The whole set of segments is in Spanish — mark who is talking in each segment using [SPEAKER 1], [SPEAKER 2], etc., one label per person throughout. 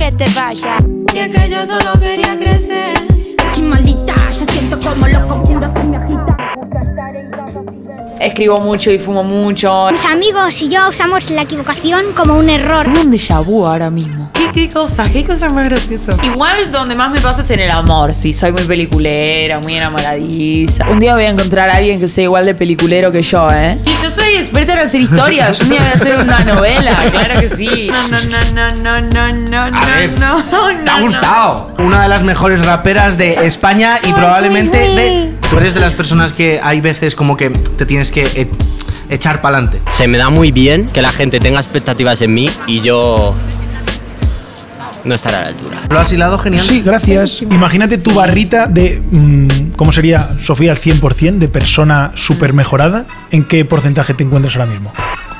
[SPEAKER 1] que te vayas.
[SPEAKER 2] Y es que yo solo quería crecer.
[SPEAKER 3] Maldita, ya siento como los conjuros se me agitan.
[SPEAKER 4] Escribo mucho y fumo mucho.
[SPEAKER 5] Mis amigos y yo usamos la equivocación como un error.
[SPEAKER 4] Tengo un déjà vu ahora mismo. ¿Qué cosa más graciosa? Igual donde más me pasa es en el amor. Sí, soy muy peliculera, muy enamoradiza. Un día voy a encontrar a alguien que sea igual de peliculero que yo, ¿eh? Y yo soy experta en hacer historias. Un día voy a hacer una novela, claro que sí.
[SPEAKER 6] ¿Te ha gustado? Una de las mejores raperas de España y probablemente de... Tú eres de las personas que hay veces como que te tienes que echar para adelante.
[SPEAKER 7] Se me da muy bien que la gente tenga expectativas en mí y yo no estaré a la altura.
[SPEAKER 6] ¿Lo has hilado genial?
[SPEAKER 8] Sí, gracias. Imagínate tu barrita de... ¿cómo sería, Sofía, al 100% de persona súper mejorada? ¿En qué porcentaje te encuentras ahora mismo?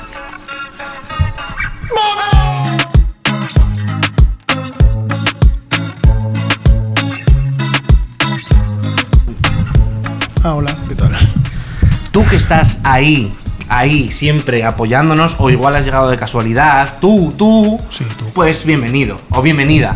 [SPEAKER 8] Ah, hola, ¿qué tal?
[SPEAKER 6] Tú que estás ahí siempre apoyándonos, o igual has llegado de casualidad, tú,
[SPEAKER 8] Sí, tú.
[SPEAKER 6] Pues bienvenido o bienvenida.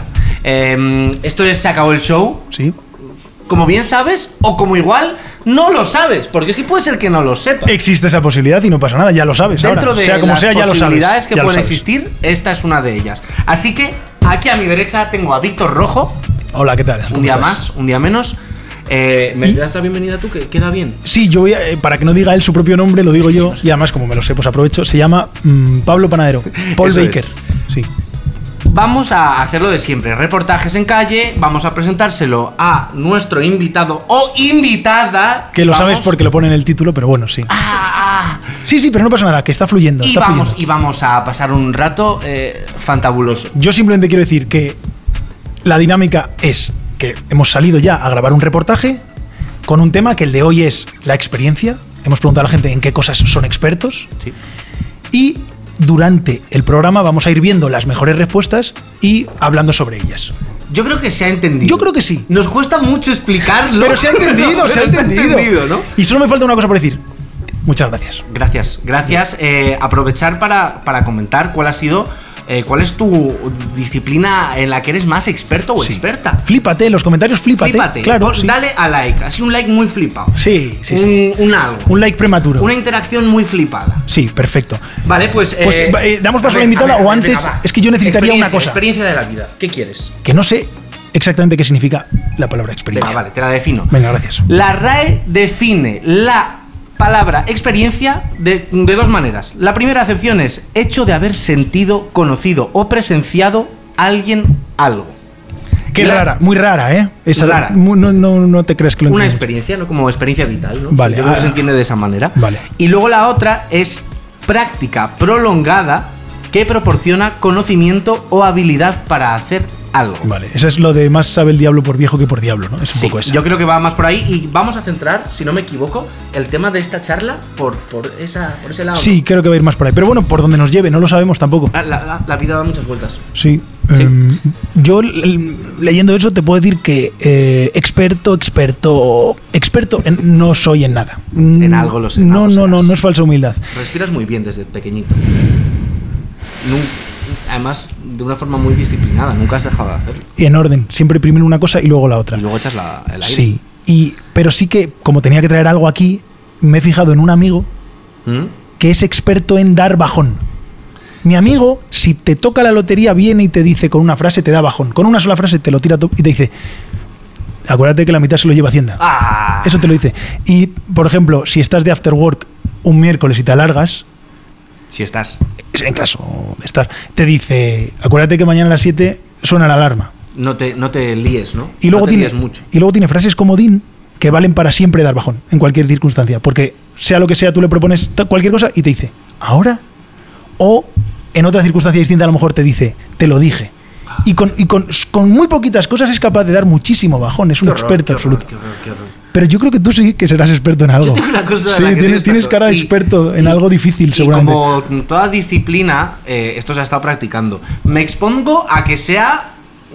[SPEAKER 6] Esto es Se Acabó el Show.
[SPEAKER 8] Sí.
[SPEAKER 6] Como bien sabes, o como igual no lo sabes, porque es que puede ser que no lo sepas.
[SPEAKER 8] Existe esa posibilidad y no pasa nada, ya lo sabes.
[SPEAKER 6] Dentro
[SPEAKER 8] ahora.
[SPEAKER 6] de
[SPEAKER 8] Sea como
[SPEAKER 6] las
[SPEAKER 8] sea, ya lo sabes.
[SPEAKER 6] posibilidades que
[SPEAKER 8] ya lo
[SPEAKER 6] pueden
[SPEAKER 8] sabes.
[SPEAKER 6] existir, esta es una de ellas. Así que aquí a mi derecha tengo a Víctor Rojo.
[SPEAKER 8] Hola, ¿qué tal?
[SPEAKER 6] Un
[SPEAKER 8] ¿Cómo
[SPEAKER 6] día
[SPEAKER 8] estás?
[SPEAKER 6] más, un día menos. ¿Me das la bienvenida tú? Que queda bien.
[SPEAKER 8] Sí, yo voy a, para que no diga él su propio nombre, lo digo yo. Y además, como me lo sé, pues aprovecho. Se llama Pablo Panadero. Paul
[SPEAKER 6] Eso
[SPEAKER 8] Baker.
[SPEAKER 6] es.
[SPEAKER 8] Sí.
[SPEAKER 6] Vamos a hacerlo de siempre. Reportajes en calle. Vamos a presentárselo a nuestro invitado o invitada.
[SPEAKER 8] Que lo sabes porque lo pone en el título, pero bueno, sí. Sí, pero no pasa nada, que está fluyendo.
[SPEAKER 6] Y vamos a pasar un rato fantabuloso.
[SPEAKER 8] Yo simplemente quiero decir que la dinámica es que hemos salido ya a grabar un reportaje con un tema que el de hoy es la experiencia. Hemos preguntado a la gente en qué cosas son expertos.
[SPEAKER 6] Sí.
[SPEAKER 8] Y durante el programa vamos a ir viendo las mejores respuestas y hablando sobre ellas.
[SPEAKER 6] Yo creo que se ha entendido.
[SPEAKER 8] Yo creo que sí.
[SPEAKER 6] Nos cuesta mucho explicarlo.
[SPEAKER 8] Pero se ha entendido, se ha entendido.
[SPEAKER 6] ¿no?
[SPEAKER 8] Y solo me falta una cosa por decir. Muchas gracias.
[SPEAKER 6] Gracias. Aprovechar para comentar cuál ha sido... ¿Cuál es tu disciplina en la que eres más experto o experta?
[SPEAKER 8] Flípate, en los comentarios flípate. Claro, sí.
[SPEAKER 6] Dale a like, así un like muy flipado.
[SPEAKER 8] Sí.
[SPEAKER 6] Un algo.
[SPEAKER 8] Un like prematuro.
[SPEAKER 6] Una interacción muy flipada.
[SPEAKER 8] Sí, perfecto.
[SPEAKER 6] Vale, pues...
[SPEAKER 8] ¿damos paso a la invitada o antes?
[SPEAKER 6] Venga,
[SPEAKER 8] es que yo necesitaría una cosa.
[SPEAKER 6] Experiencia de la vida. ¿Qué quieres?
[SPEAKER 8] Que no sé exactamente qué significa la palabra experiencia.
[SPEAKER 6] Venga, vale, te la defino.
[SPEAKER 8] Venga, gracias.
[SPEAKER 6] La RAE define la palabra experiencia de dos maneras. La primera acepción es hecho de haber sentido, conocido o presenciado alguien algo.
[SPEAKER 8] Qué rara, muy rara, ¿eh? Es
[SPEAKER 6] rara.
[SPEAKER 8] No te crees que lo entiendes.
[SPEAKER 6] Una experiencia, ¿no? Como experiencia vital, ¿no?
[SPEAKER 8] Vale.
[SPEAKER 6] Yo creo que se entiende de esa manera.
[SPEAKER 8] Vale.
[SPEAKER 6] Y luego la otra es práctica prolongada que proporciona conocimiento o habilidad para hacer algo.
[SPEAKER 8] Vale, eso es lo de más sabe el diablo por viejo que por diablo, ¿no? Es un poco eso.
[SPEAKER 6] Yo creo que va más por ahí y vamos a centrar, si no me equivoco, el tema de esta charla por ese lado.
[SPEAKER 8] Sí, creo que va a ir más por ahí. Pero bueno, por donde nos lleve, no lo sabemos tampoco.
[SPEAKER 6] La vida da muchas vueltas.
[SPEAKER 8] Sí. Yo, leyendo eso, te puedo decir que experto no soy en nada.
[SPEAKER 6] En algo lo sé.
[SPEAKER 8] No es falsa humildad.
[SPEAKER 6] Respiras muy bien desde pequeñito. Además, de una forma muy disciplinada, nunca has dejado de hacerlo.
[SPEAKER 8] Y en orden, siempre primero una cosa y luego la otra.
[SPEAKER 6] Y luego echas el aire.
[SPEAKER 8] Sí, pero sí que, como tenía que traer algo aquí, me he fijado en un amigo que es experto en dar bajón. Mi amigo, si te toca la lotería, viene y te dice con una frase, te da bajón. Con una sola frase te lo tira y te dice, acuérdate que la mitad se lo lleva Hacienda. Eso te lo dice. Y, por ejemplo, si estás de after work un miércoles y te alargas...
[SPEAKER 6] Si estás.
[SPEAKER 8] En caso de estar. Te dice, acuérdate que mañana a las 7 suena la alarma.
[SPEAKER 6] No te líes, ¿no?
[SPEAKER 8] Y luego,
[SPEAKER 6] líes mucho.
[SPEAKER 8] Y luego tiene frases comodín que valen para siempre dar bajón, en cualquier circunstancia. Porque sea lo que sea, tú le propones cualquier cosa y te dice, ¿ahora? O en otra circunstancia distinta a lo mejor te dice, te lo dije. Y con muy poquitas cosas es capaz de dar muchísimo bajón. Es un experto absoluto.
[SPEAKER 6] Qué horror.
[SPEAKER 8] Pero yo creo que tú sí que serás experto en algo.
[SPEAKER 6] Yo tengo una cosa
[SPEAKER 8] sí, tienes cara de experto en algo difícil, seguramente.
[SPEAKER 6] Como toda disciplina, esto se ha estado practicando. Me expongo a que sea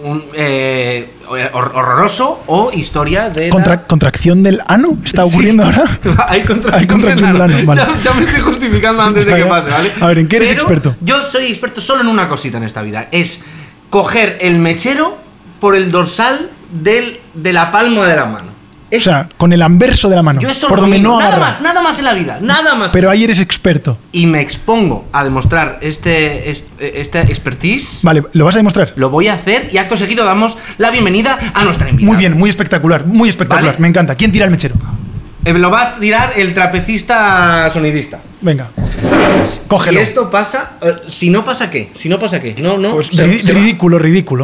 [SPEAKER 6] horroroso o historia de...
[SPEAKER 8] ¿Contracción del ano? ¿Está ocurriendo ahora?
[SPEAKER 6] Hay contracción del ano.
[SPEAKER 8] Vale.
[SPEAKER 6] Ya me estoy justificando antes de que pase, ¿vale?
[SPEAKER 8] A ver, ¿en qué eres experto?
[SPEAKER 6] Yo soy experto solo en una cosita en esta vida. Es coger el mechero por el dorsal de la palma de la mano.
[SPEAKER 8] O sea, con el anverso de la mano.
[SPEAKER 6] Yo eso
[SPEAKER 8] por
[SPEAKER 6] lo
[SPEAKER 8] donde
[SPEAKER 6] domino.
[SPEAKER 8] no agarra.
[SPEAKER 6] Nada más en la vida, nada más.
[SPEAKER 8] Pero ahí eres experto.
[SPEAKER 6] Y me expongo a demostrar este expertise.
[SPEAKER 8] Vale, ¿lo vas a demostrar?
[SPEAKER 6] Lo voy a hacer y acto seguido damos la bienvenida a nuestra invitada.
[SPEAKER 8] Muy bien, muy espectacular, muy espectacular.
[SPEAKER 6] Vale.
[SPEAKER 8] Me encanta. ¿Quién tira el mechero?
[SPEAKER 6] Lo va a tirar el trapecista sonidista.
[SPEAKER 8] Venga. Cógelo.
[SPEAKER 6] Si esto pasa, si no pasa ¿qué? Si no pasa ¿qué? No,
[SPEAKER 8] Pues
[SPEAKER 6] se va.
[SPEAKER 8] ridículo.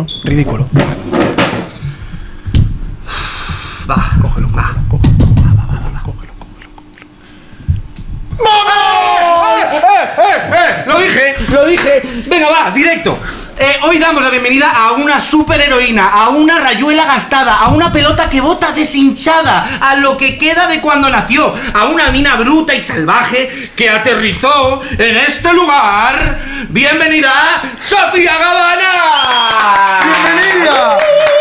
[SPEAKER 6] Va, cógelo, va.
[SPEAKER 8] Cógelo.
[SPEAKER 6] Lo dije. Venga, va, directo. Hoy damos la bienvenida a una superheroína, a una rayuela gastada, a una pelota que bota deshinchada, a lo que queda de cuando nació, a una mina bruta y salvaje que aterrizó en este lugar. Bienvenida, Sofía Gavana.
[SPEAKER 8] ¡Bienvenida!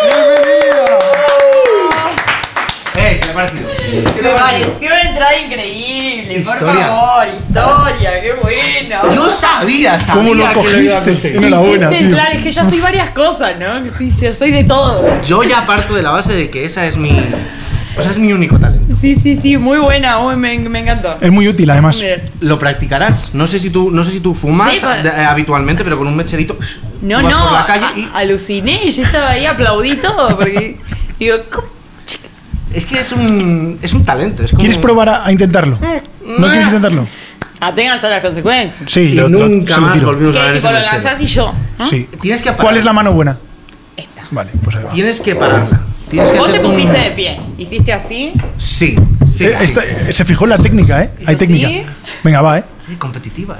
[SPEAKER 6] ¿Qué le ha parecido?
[SPEAKER 4] Me pareció una entrada increíble, por
[SPEAKER 6] Historia.
[SPEAKER 4] favor, historia, qué bueno.
[SPEAKER 6] Yo sabía
[SPEAKER 8] ¿Cómo lo
[SPEAKER 6] que iba a
[SPEAKER 8] cogiste?
[SPEAKER 6] conseguir.
[SPEAKER 8] Enhorabuena, tío.
[SPEAKER 4] Claro, es que yo soy varias cosas, ¿no? Sí, yo soy de todo.
[SPEAKER 6] Yo ya parto de la base de que esa es mi... O sea, es mi único talento.
[SPEAKER 4] Sí, muy buena, me encantó.
[SPEAKER 8] Es muy útil, además.
[SPEAKER 6] Lo practicarás. No sé si tú fumas
[SPEAKER 4] Sí,
[SPEAKER 6] habitualmente, pero con un mecherito.
[SPEAKER 4] No,
[SPEAKER 6] tú vas
[SPEAKER 4] no,
[SPEAKER 6] por la calle y...
[SPEAKER 4] aluciné, yo estaba ahí, aplaudí todo, porque digo, ¿cómo?
[SPEAKER 6] Es que es un talento. Es como...
[SPEAKER 8] ¿Quieres probar a intentarlo? ¿No quieres intentarlo?
[SPEAKER 4] Aténganse a las consecuencias.
[SPEAKER 8] Sí,
[SPEAKER 6] Y nunca
[SPEAKER 8] se lo
[SPEAKER 6] más
[SPEAKER 8] tiro.
[SPEAKER 6] volvimos a
[SPEAKER 4] Que
[SPEAKER 6] ver
[SPEAKER 4] tipo
[SPEAKER 6] ese
[SPEAKER 4] lo
[SPEAKER 6] mechero.
[SPEAKER 4] lanzás y yo, ¿no?
[SPEAKER 8] Sí.
[SPEAKER 6] Tienes que
[SPEAKER 8] ¿Cuál es la mano buena?
[SPEAKER 4] Esta.
[SPEAKER 8] Vale, pues ahí va.
[SPEAKER 6] Tienes que pararla. Tienes que
[SPEAKER 4] Vos te
[SPEAKER 6] hacer un-
[SPEAKER 4] pusiste de pie, hiciste así.
[SPEAKER 6] Sí.
[SPEAKER 8] Se fijó en la técnica, ¿eh? Hay
[SPEAKER 4] ¿Hizo
[SPEAKER 8] técnica.
[SPEAKER 4] así?
[SPEAKER 8] Venga, va, ¿eh?
[SPEAKER 6] Competitiva,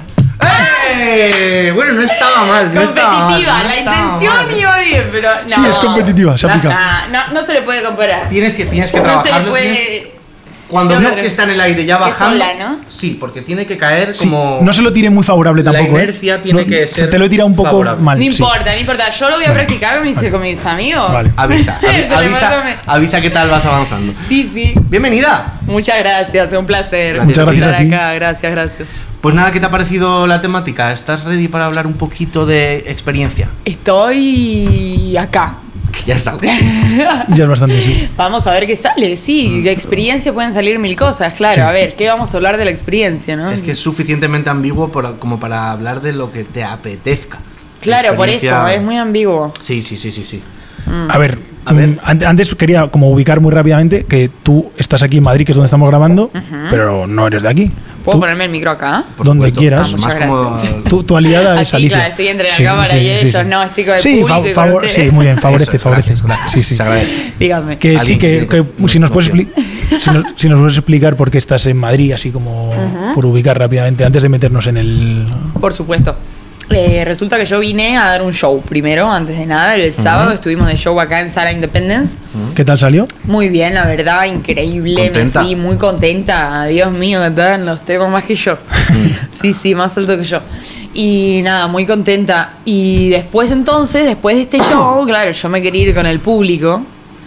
[SPEAKER 6] Bueno, no estaba mal.
[SPEAKER 4] Competitiva, la intención iba bien, pero no.
[SPEAKER 8] Sí, es competitiva, se aplica.
[SPEAKER 4] No se le puede comparar.
[SPEAKER 6] Tienes que
[SPEAKER 4] No se le
[SPEAKER 6] trabajarlo.
[SPEAKER 4] puede.
[SPEAKER 6] Cuando
[SPEAKER 4] Tengo
[SPEAKER 6] ves
[SPEAKER 4] que-
[SPEAKER 6] que está en el aire ya
[SPEAKER 4] que
[SPEAKER 6] bajando.
[SPEAKER 4] sola, ¿no?
[SPEAKER 6] Sí, porque tiene que caer
[SPEAKER 8] Sí,
[SPEAKER 6] como.
[SPEAKER 8] no se lo tire muy favorable
[SPEAKER 6] La
[SPEAKER 8] tampoco.
[SPEAKER 6] inercia
[SPEAKER 8] ¿eh?
[SPEAKER 6] tiene
[SPEAKER 8] No,
[SPEAKER 6] que
[SPEAKER 8] se
[SPEAKER 6] ser
[SPEAKER 8] te lo tira un poco
[SPEAKER 6] favorable.
[SPEAKER 8] mal.
[SPEAKER 4] No
[SPEAKER 8] sí.
[SPEAKER 4] importa. Yo lo voy a practicar con mis amigos.
[SPEAKER 8] Vale.
[SPEAKER 6] Avisa,
[SPEAKER 4] Se le pasa-
[SPEAKER 6] avisa qué tal vas avanzando.
[SPEAKER 4] Sí.
[SPEAKER 6] Bienvenida.
[SPEAKER 4] Muchas gracias, un placer.
[SPEAKER 6] Muchas
[SPEAKER 8] gracias
[SPEAKER 4] estar
[SPEAKER 8] a ti.
[SPEAKER 4] acá. Gracias.
[SPEAKER 6] Pues nada, ¿qué te ha parecido la temática? ¿Estás ready para hablar un poquito de experiencia?
[SPEAKER 4] Estoy acá.
[SPEAKER 6] Que ya sabes.
[SPEAKER 8] Ya es bastante, sí.
[SPEAKER 4] Vamos a ver qué sale. Sí, de experiencia pueden salir mil cosas, claro.
[SPEAKER 8] Sí.
[SPEAKER 4] A ver, ¿qué vamos a hablar de la experiencia, no?
[SPEAKER 6] Es que es suficientemente ambiguo como para hablar de lo que te apetezca.
[SPEAKER 4] Claro, por eso,
[SPEAKER 6] Experiencia-
[SPEAKER 4] es muy ambiguo.
[SPEAKER 6] Sí.
[SPEAKER 8] A ver,
[SPEAKER 6] A ver.
[SPEAKER 8] antes quería como ubicar muy rápidamente que tú estás aquí en Madrid, que es donde estamos grabando, pero no eres de aquí.
[SPEAKER 4] ¿Puedo
[SPEAKER 8] Tú-
[SPEAKER 4] ponerme el micro acá?
[SPEAKER 6] Por
[SPEAKER 8] donde
[SPEAKER 6] supuesto.
[SPEAKER 8] quieras.
[SPEAKER 6] Además,
[SPEAKER 4] Muchas
[SPEAKER 6] como-
[SPEAKER 4] gracias.
[SPEAKER 8] Tu aliada es
[SPEAKER 4] Así,
[SPEAKER 8] Alicia.
[SPEAKER 4] claro, estoy entre la cámara y ellos, no, estoy con el
[SPEAKER 8] sí,
[SPEAKER 4] público y con ustedes.
[SPEAKER 8] sí, muy bien, favorece,
[SPEAKER 6] Eso,
[SPEAKER 8] favorece.
[SPEAKER 6] gracias.
[SPEAKER 8] Sí, sí.
[SPEAKER 6] Se agradece.
[SPEAKER 4] Dígame.
[SPEAKER 8] Que sí,
[SPEAKER 6] Alguien
[SPEAKER 8] que
[SPEAKER 6] que-
[SPEAKER 8] si nos puedes
[SPEAKER 6] emoción.
[SPEAKER 8] si nos puedes explicar por qué estás en Madrid, así como por ubicar rápidamente, antes de meternos en el...
[SPEAKER 4] Por supuesto. Resulta que yo vine a dar un show primero, antes de nada. El sábado estuvimos de show acá en Sala Independence.
[SPEAKER 8] ¿Qué tal salió?
[SPEAKER 4] Muy bien, la verdad, increíble.
[SPEAKER 6] ¿Contenta?
[SPEAKER 4] Me fui muy contenta. Dios mío, cantaban los temas más que yo. Sí, más alto que yo. Y nada, muy contenta. Y después de este show, claro, yo me quería ir con el público,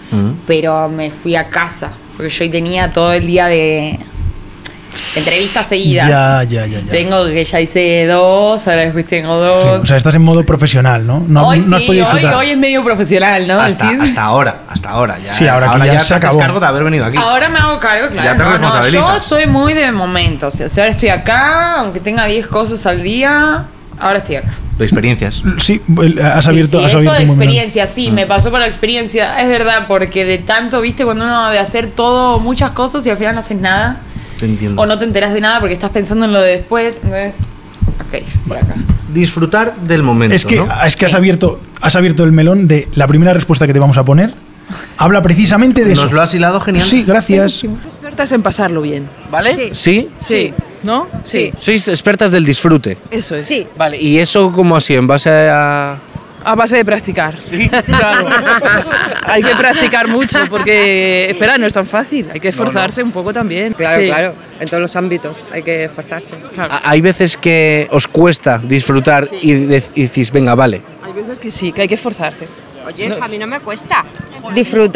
[SPEAKER 4] pero me fui a casa, porque yo tenía todo el día de entrevistas seguidas.
[SPEAKER 8] Ya.
[SPEAKER 4] Tengo que ya hice 2, ahora después tengo 2.
[SPEAKER 8] O sea, estás en modo profesional, ¿no? No,
[SPEAKER 4] hoy
[SPEAKER 8] no has
[SPEAKER 4] sí,
[SPEAKER 8] podido disfrutar.
[SPEAKER 4] hoy es medio profesional, ¿no?
[SPEAKER 6] Hasta
[SPEAKER 4] ¿Decís?
[SPEAKER 6] ahora. Ya,
[SPEAKER 8] Sí, ahora que ya se
[SPEAKER 6] te haces
[SPEAKER 8] acabó.
[SPEAKER 6] cargo de haber venido aquí.
[SPEAKER 4] Ahora me hago cargo, claro.
[SPEAKER 6] Ya te
[SPEAKER 4] yo
[SPEAKER 6] responsabilizas.
[SPEAKER 4] soy muy de momentos. O sea, ahora estoy acá, aunque tenga 10 cosas al día, ahora estoy acá.
[SPEAKER 6] De experiencias.
[SPEAKER 8] Sí, has abierto,
[SPEAKER 4] sí,
[SPEAKER 8] has
[SPEAKER 4] eso
[SPEAKER 8] abierto
[SPEAKER 4] de
[SPEAKER 8] muy bien.
[SPEAKER 4] experiencia, sí, me pasó por la experiencia. Es verdad, porque de tanto, viste, cuando uno de hacer todo, muchas cosas y al final no haces nada,
[SPEAKER 6] Te entiendo.
[SPEAKER 4] o no te enteras de nada porque estás pensando en lo de después, entonces, ok, yo estoy acá.
[SPEAKER 6] Disfrutar del momento.
[SPEAKER 8] Es que,
[SPEAKER 6] ¿no?
[SPEAKER 8] has
[SPEAKER 4] Sí.
[SPEAKER 8] abierto el melón de la primera respuesta que te vamos a poner. Habla precisamente de
[SPEAKER 6] Nos
[SPEAKER 8] eso.
[SPEAKER 6] lo has hilado genial.
[SPEAKER 8] Sí, gracias.
[SPEAKER 1] Expertas en pasarlo bien.
[SPEAKER 6] ¿Vale? ¿Sí?
[SPEAKER 1] Sí. ¿No? Sí.
[SPEAKER 6] Sois expertas del disfrute.
[SPEAKER 1] Eso es.
[SPEAKER 5] Sí.
[SPEAKER 6] Vale, ¿y eso cómo así? ¿En base a...?
[SPEAKER 1] A base de practicar.
[SPEAKER 6] Sí.
[SPEAKER 1] Claro. Hay que practicar mucho porque, espera, no es tan fácil. Hay que esforzarse un poco también.
[SPEAKER 9] Claro,
[SPEAKER 1] Sí.
[SPEAKER 9] claro, en todos los ámbitos hay que esforzarse.
[SPEAKER 1] Claro.
[SPEAKER 6] Hay veces que os cuesta disfrutar y decís, venga, vale.
[SPEAKER 1] Hay veces que sí, que hay que esforzarse.
[SPEAKER 9] Oye, eso a mí no me cuesta. Disfrutar.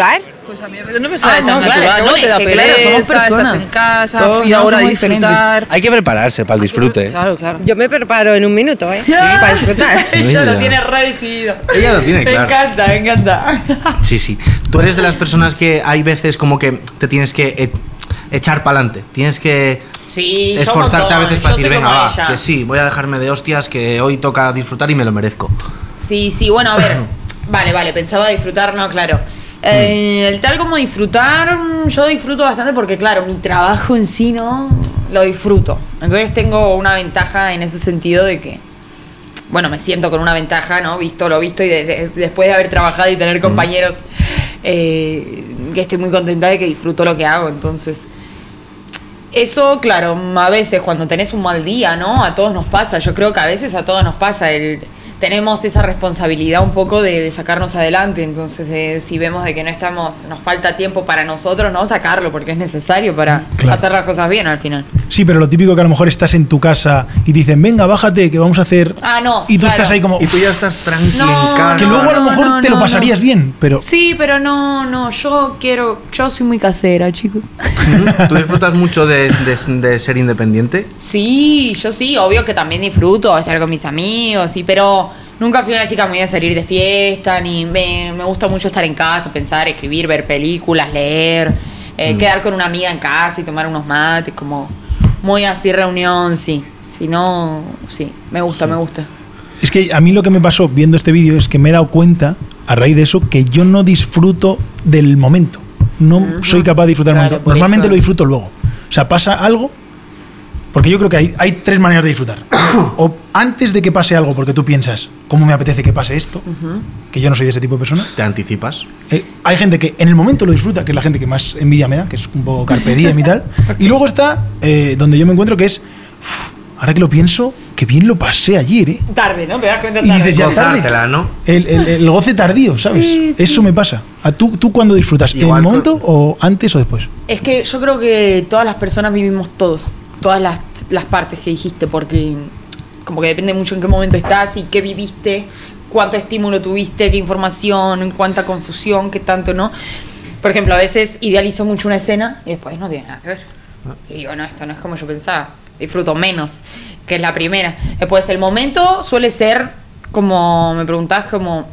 [SPEAKER 1] Pues a mí a veces no me sale tan
[SPEAKER 4] no, claro,
[SPEAKER 1] natural,
[SPEAKER 4] qué
[SPEAKER 1] ¿no?
[SPEAKER 4] bueno,
[SPEAKER 1] Te da
[SPEAKER 4] es que, claro,
[SPEAKER 1] pereza,
[SPEAKER 4] somos personas.
[SPEAKER 1] estás en casa,
[SPEAKER 4] Todos
[SPEAKER 1] fui ahora a
[SPEAKER 4] somos diferentes.
[SPEAKER 1] disfrutar.
[SPEAKER 6] Hay que prepararse para el disfrute.
[SPEAKER 1] Claro, claro.
[SPEAKER 9] Yo me preparo en un minuto, ¿eh? Sí, para disfrutar.
[SPEAKER 4] Ella lo tiene re decidido.
[SPEAKER 6] Ella lo tiene claro.
[SPEAKER 4] Me encanta.
[SPEAKER 6] Sí, sí. Tú eres de las personas que hay veces como que te tienes que echar para adelante. Tienes que
[SPEAKER 4] Sí,
[SPEAKER 6] esforzarte a veces para decir,
[SPEAKER 4] soy
[SPEAKER 6] venga,
[SPEAKER 4] como
[SPEAKER 6] va,
[SPEAKER 4] ella.
[SPEAKER 6] que sí, voy a dejarme de hostias, que hoy toca disfrutar y me lo merezco.
[SPEAKER 4] Sí, bueno, a ver. Vale, pensaba disfrutar, no, claro. El tal como disfrutar, yo disfruto bastante porque, claro, mi trabajo en sí, ¿no? Lo disfruto. Entonces tengo una ventaja en ese sentido de que, bueno, me siento con una ventaja, ¿no? Visto lo visto y después de haber trabajado y tener compañeros, que estoy muy contenta de que disfruto lo que hago. Entonces, eso, claro, a veces cuando tenés un mal día, ¿no? A todos nos pasa. Yo creo que a veces a todos nos pasa tenemos esa responsabilidad un poco de sacarnos adelante, entonces si vemos de que no estamos, nos falta tiempo para nosotros, no sacarlo porque es necesario para hacer las cosas bien al final.
[SPEAKER 8] Sí, pero lo típico que a lo mejor estás en tu casa y dicen, venga, bájate, que vamos a hacer...
[SPEAKER 4] no,
[SPEAKER 8] y tú estás ahí como...
[SPEAKER 6] Y tú ya estás tranquilo en casa.
[SPEAKER 8] Que luego a lo mejor te lo pasarías bien, pero...
[SPEAKER 4] Sí, pero no, yo soy muy casera, chicos.
[SPEAKER 6] ¿Tú disfrutas mucho de ser independiente?
[SPEAKER 4] Sí, yo sí, obvio que también disfruto estar con mis amigos, pero nunca fui una chica muy de salir de fiesta, ni me gusta mucho estar en casa, pensar, escribir, ver películas, leer, quedar con una amiga en casa y tomar unos mates, como muy así reunión, sí. Si no, sí, me gusta.
[SPEAKER 8] Es que a mí lo que me pasó viendo este vídeo es que me he dado cuenta, a raíz de eso, que yo no disfruto del momento. No soy capaz de disfrutar del momento. Normalmente lo disfruto luego. O sea, pasa algo, porque yo creo que hay tres maneras de disfrutar. O antes de que pase algo, porque tú piensas, ¿cómo me apetece que pase esto? Que yo no soy de ese tipo de persona.
[SPEAKER 6] ¿Te anticipas?
[SPEAKER 8] Hay gente que en el momento lo disfruta, que es la gente que más envidia me da, que es un poco carpe diem y tal. Y luego está donde yo me encuentro, que es... ahora que lo pienso, que bien lo pasé ayer, ¿eh?
[SPEAKER 4] Tarde, ¿no? Te das cuenta
[SPEAKER 8] Y
[SPEAKER 4] tarde.
[SPEAKER 8] dices, ya tarde.
[SPEAKER 6] Gozártela, ¿no?
[SPEAKER 8] El goce tardío, ¿sabes?
[SPEAKER 4] Sí, sí.
[SPEAKER 8] Eso me pasa. ¿Tú cuándo disfrutas?
[SPEAKER 6] Igual
[SPEAKER 8] ¿En el momento o antes o después?
[SPEAKER 4] Es que yo creo que todas las personas vivimos todas las partes que dijiste, porque como que depende mucho en qué momento estás y qué viviste, cuánto estímulo tuviste, qué información, cuánta confusión, qué tanto, ¿no? Por ejemplo, a veces idealizo mucho una escena y después no tiene nada que ver. Y digo, no, esto no es como yo pensaba. Disfruto menos, que es la primera. Después, el momento suele ser, como me preguntás, como...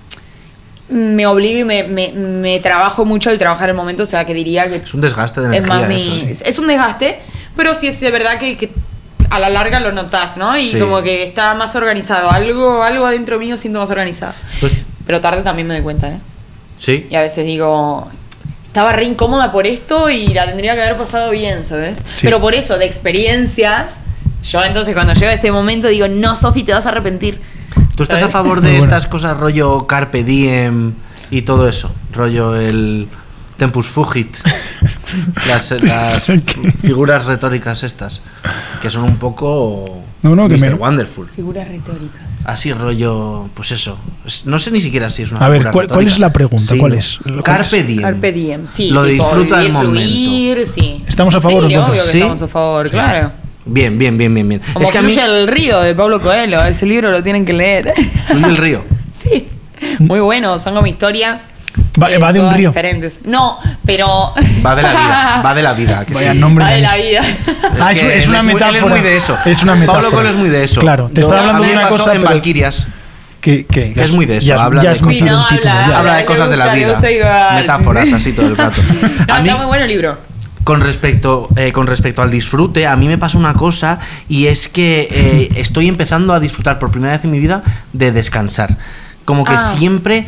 [SPEAKER 4] me obligo y me trabajo mucho el trabajar el momento, o sea, que diría que...
[SPEAKER 6] Es un desgaste de
[SPEAKER 4] es
[SPEAKER 6] energía,
[SPEAKER 4] más
[SPEAKER 6] eso sí.
[SPEAKER 4] es un desgaste, pero sí es de verdad que a la larga lo notás, ¿no? Y
[SPEAKER 6] Sí.
[SPEAKER 4] como que está más organizado. Algo adentro mío siento más organizado.
[SPEAKER 6] Pues-
[SPEAKER 4] Pero tarde también me doy cuenta, ¿eh?
[SPEAKER 6] Sí.
[SPEAKER 4] Y a veces digo, estaba re incómoda por esto y la tendría que haber pasado bien, ¿sabes?
[SPEAKER 8] Sí.
[SPEAKER 4] Pero por eso, de experiencias, yo entonces cuando llega ese momento digo, no, Sofi, te vas a arrepentir.
[SPEAKER 6] ¿Tú estás
[SPEAKER 4] ¿Sabes?
[SPEAKER 6] a favor
[SPEAKER 8] Muy
[SPEAKER 6] de
[SPEAKER 8] buena.
[SPEAKER 6] estas cosas rollo carpe diem y todo eso? Rollo el tempus fugit. las figuras retóricas estas, que son un poco
[SPEAKER 8] No, que
[SPEAKER 6] Mr.
[SPEAKER 8] me...
[SPEAKER 6] Wonderful.
[SPEAKER 4] Figuras retóricas.
[SPEAKER 6] Así rollo, pues eso. No sé ni siquiera si es una
[SPEAKER 8] A ver,
[SPEAKER 6] figura
[SPEAKER 8] ¿cuál
[SPEAKER 6] retórica.
[SPEAKER 8] es la pregunta?
[SPEAKER 6] Sí,
[SPEAKER 8] ¿Cuál
[SPEAKER 6] no.
[SPEAKER 8] es?
[SPEAKER 6] Carpe diem.
[SPEAKER 4] Carpe diem, sí.
[SPEAKER 6] Lo
[SPEAKER 4] tipo,
[SPEAKER 6] disfruta del
[SPEAKER 4] vivir,
[SPEAKER 6] momento.
[SPEAKER 4] fluir, sí.
[SPEAKER 8] ¿Estamos a favor o en
[SPEAKER 4] Sí,
[SPEAKER 8] contra?
[SPEAKER 4] obvio que
[SPEAKER 6] Sí.
[SPEAKER 4] estamos a favor, claro.
[SPEAKER 6] Bien.
[SPEAKER 4] Como
[SPEAKER 6] Es que a mí...
[SPEAKER 4] Fluye el río de Pablo Coelho, ese libro lo tienen que leer.
[SPEAKER 6] Fluye el río.
[SPEAKER 4] Sí, muy bueno, son como historias.
[SPEAKER 8] Va de un
[SPEAKER 4] todas
[SPEAKER 8] río.
[SPEAKER 4] diferentes. No, pero.
[SPEAKER 6] Va de la vida. Que
[SPEAKER 8] Vaya
[SPEAKER 6] sí.
[SPEAKER 8] nombre.
[SPEAKER 4] Va de
[SPEAKER 8] man.
[SPEAKER 4] la vida.
[SPEAKER 8] Ah,
[SPEAKER 6] que
[SPEAKER 8] es una
[SPEAKER 6] él
[SPEAKER 8] metáfora.
[SPEAKER 6] Él es muy de eso.
[SPEAKER 8] Es una metáfora.
[SPEAKER 6] Pablo Coelho es muy de eso.
[SPEAKER 8] Claro, te estaba hablando
[SPEAKER 6] a mí
[SPEAKER 8] de
[SPEAKER 6] me
[SPEAKER 8] una
[SPEAKER 6] pasó
[SPEAKER 8] cosa,
[SPEAKER 6] en
[SPEAKER 8] pero-
[SPEAKER 6] Valquirias.
[SPEAKER 8] Que
[SPEAKER 6] es muy de eso,
[SPEAKER 8] Ya,
[SPEAKER 6] habla
[SPEAKER 8] ya
[SPEAKER 6] de
[SPEAKER 8] has
[SPEAKER 6] cosas.
[SPEAKER 8] metido
[SPEAKER 4] Sí,
[SPEAKER 8] un
[SPEAKER 4] no,
[SPEAKER 8] título.
[SPEAKER 4] habla-
[SPEAKER 8] ya.
[SPEAKER 6] Habla de cosas de la
[SPEAKER 4] me
[SPEAKER 6] vida.
[SPEAKER 4] gusta igual.
[SPEAKER 6] Metáforas así todo el rato.
[SPEAKER 4] No,
[SPEAKER 6] A mí,
[SPEAKER 4] está muy bueno el libro.
[SPEAKER 6] con respecto al disfrute, a mí me pasa una cosa y es que estoy empezando a disfrutar por primera vez en mi vida de descansar. Como que siempre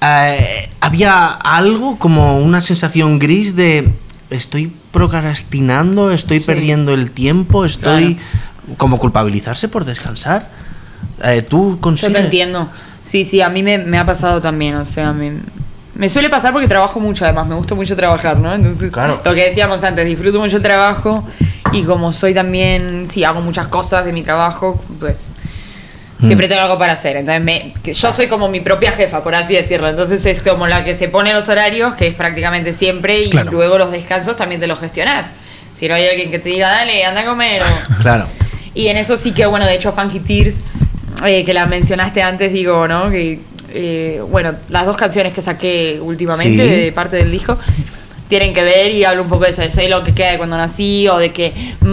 [SPEAKER 6] había algo, como una sensación gris de estoy procrastinando, estoy
[SPEAKER 4] Sí.
[SPEAKER 6] perdiendo el tiempo, estoy como culpabilizarse por descansar. ¿Tú
[SPEAKER 4] Yo
[SPEAKER 6] consigues?
[SPEAKER 4] te entiendo. Sí, a mí me ha pasado también. O sea, me suele pasar porque trabajo mucho, además. Me gusta mucho trabajar, ¿no? Entonces,
[SPEAKER 6] Claro.
[SPEAKER 4] lo que decíamos antes, disfruto mucho el trabajo. Y como soy también, hago muchas cosas de mi trabajo, pues siempre tengo algo para hacer. Entonces, yo soy como mi propia jefa, por así decirlo. Entonces, es como la que se pone los horarios, que es prácticamente siempre. Y
[SPEAKER 8] Claro.
[SPEAKER 4] luego los descansos también te los gestionás. Si no hay alguien que te diga, dale, anda a comer.
[SPEAKER 6] Claro.
[SPEAKER 4] Y en eso sí que, bueno, de hecho, Funky Tears, que la mencionaste antes, digo, ¿no? Que bueno, las 2 canciones que saqué últimamente
[SPEAKER 6] Sí.
[SPEAKER 4] de parte del disco tienen que ver y hablo un poco de eso, de sé lo que queda de cuando nací o de que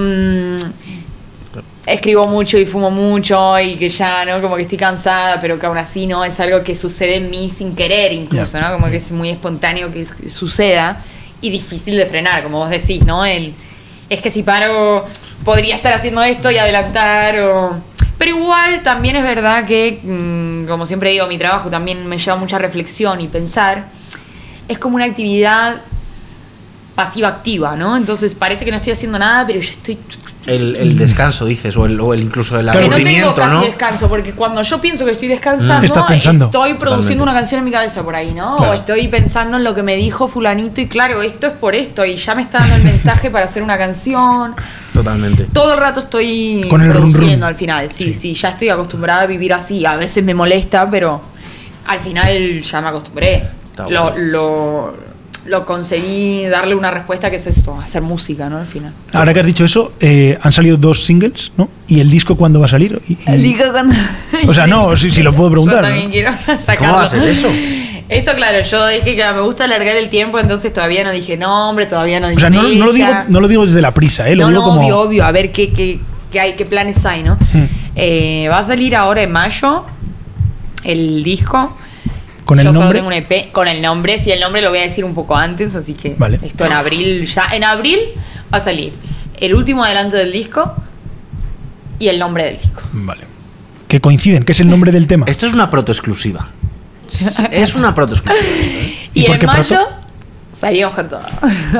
[SPEAKER 4] escribo mucho y fumo mucho y que ya, ¿no? Como que estoy cansada, pero que aún así, ¿no? Es algo que sucede en mí sin querer incluso, ¿no? Como que es muy espontáneo que suceda y difícil de frenar, como vos decís, ¿no? Es que si paro podría estar haciendo esto y adelantar o... Pero igual también es verdad que, como siempre digo, mi trabajo también me lleva mucha reflexión y pensar. Es como una actividad pasiva-activa, ¿no? Entonces parece que no estoy haciendo nada, pero yo estoy...
[SPEAKER 6] El descanso, dices, o el incluso el
[SPEAKER 4] Que no tengo
[SPEAKER 6] aburrimiento,
[SPEAKER 4] casi
[SPEAKER 6] ¿no?
[SPEAKER 4] descanso, porque cuando yo pienso que estoy descansando,
[SPEAKER 8] Estás pensando.
[SPEAKER 4] estoy produciendo
[SPEAKER 6] Totalmente.
[SPEAKER 4] una canción en mi cabeza por ahí, ¿no?
[SPEAKER 8] Claro.
[SPEAKER 4] O estoy pensando en lo que me dijo fulanito y claro, esto es por esto y ya me está dando el mensaje para hacer una canción.
[SPEAKER 6] Totalmente.
[SPEAKER 4] Todo el rato estoy
[SPEAKER 8] Con el rum
[SPEAKER 4] produciendo
[SPEAKER 8] rum.
[SPEAKER 4] al final, sí, ya estoy acostumbrada a vivir así. A veces me molesta, pero al final ya me acostumbré.
[SPEAKER 6] Está bueno.
[SPEAKER 4] Lo conseguí darle una respuesta que es esto, hacer música, ¿no? Al final.
[SPEAKER 8] Ahora que has dicho eso, han salido 2 singles, ¿no? ¿Y el disco cuándo va a salir?
[SPEAKER 4] El disco cuando...
[SPEAKER 8] O sea, no, si lo puedo preguntar.
[SPEAKER 4] Yo también
[SPEAKER 8] ¿no?
[SPEAKER 4] quiero sacarlo.
[SPEAKER 6] ¿Cómo va a ser eso?
[SPEAKER 4] Esto, claro, yo dije que me gusta alargar el tiempo, entonces todavía no dije nombre, todavía no dije
[SPEAKER 8] O sea, no lo digo desde la prisa, lo digo como...
[SPEAKER 4] obvio, a ver qué hay, qué planes hay, ¿no? Va a salir ahora en mayo el disco.
[SPEAKER 8] ¿Con el
[SPEAKER 4] Yo solo
[SPEAKER 8] nombre?
[SPEAKER 4] tengo un EP con el nombre, sí, el nombre lo voy a decir un poco antes, así que
[SPEAKER 8] Vale.
[SPEAKER 4] esto en abril ya. En abril va a salir el último adelanto del disco y el nombre del disco.
[SPEAKER 8] Vale. Que coinciden, que es el nombre del tema.
[SPEAKER 6] Esto es una proto exclusiva. Es una proto exclusiva.
[SPEAKER 8] ¿Y
[SPEAKER 4] Y
[SPEAKER 8] por
[SPEAKER 4] en
[SPEAKER 8] qué
[SPEAKER 4] mayo
[SPEAKER 8] proto?
[SPEAKER 4] salimos con todo.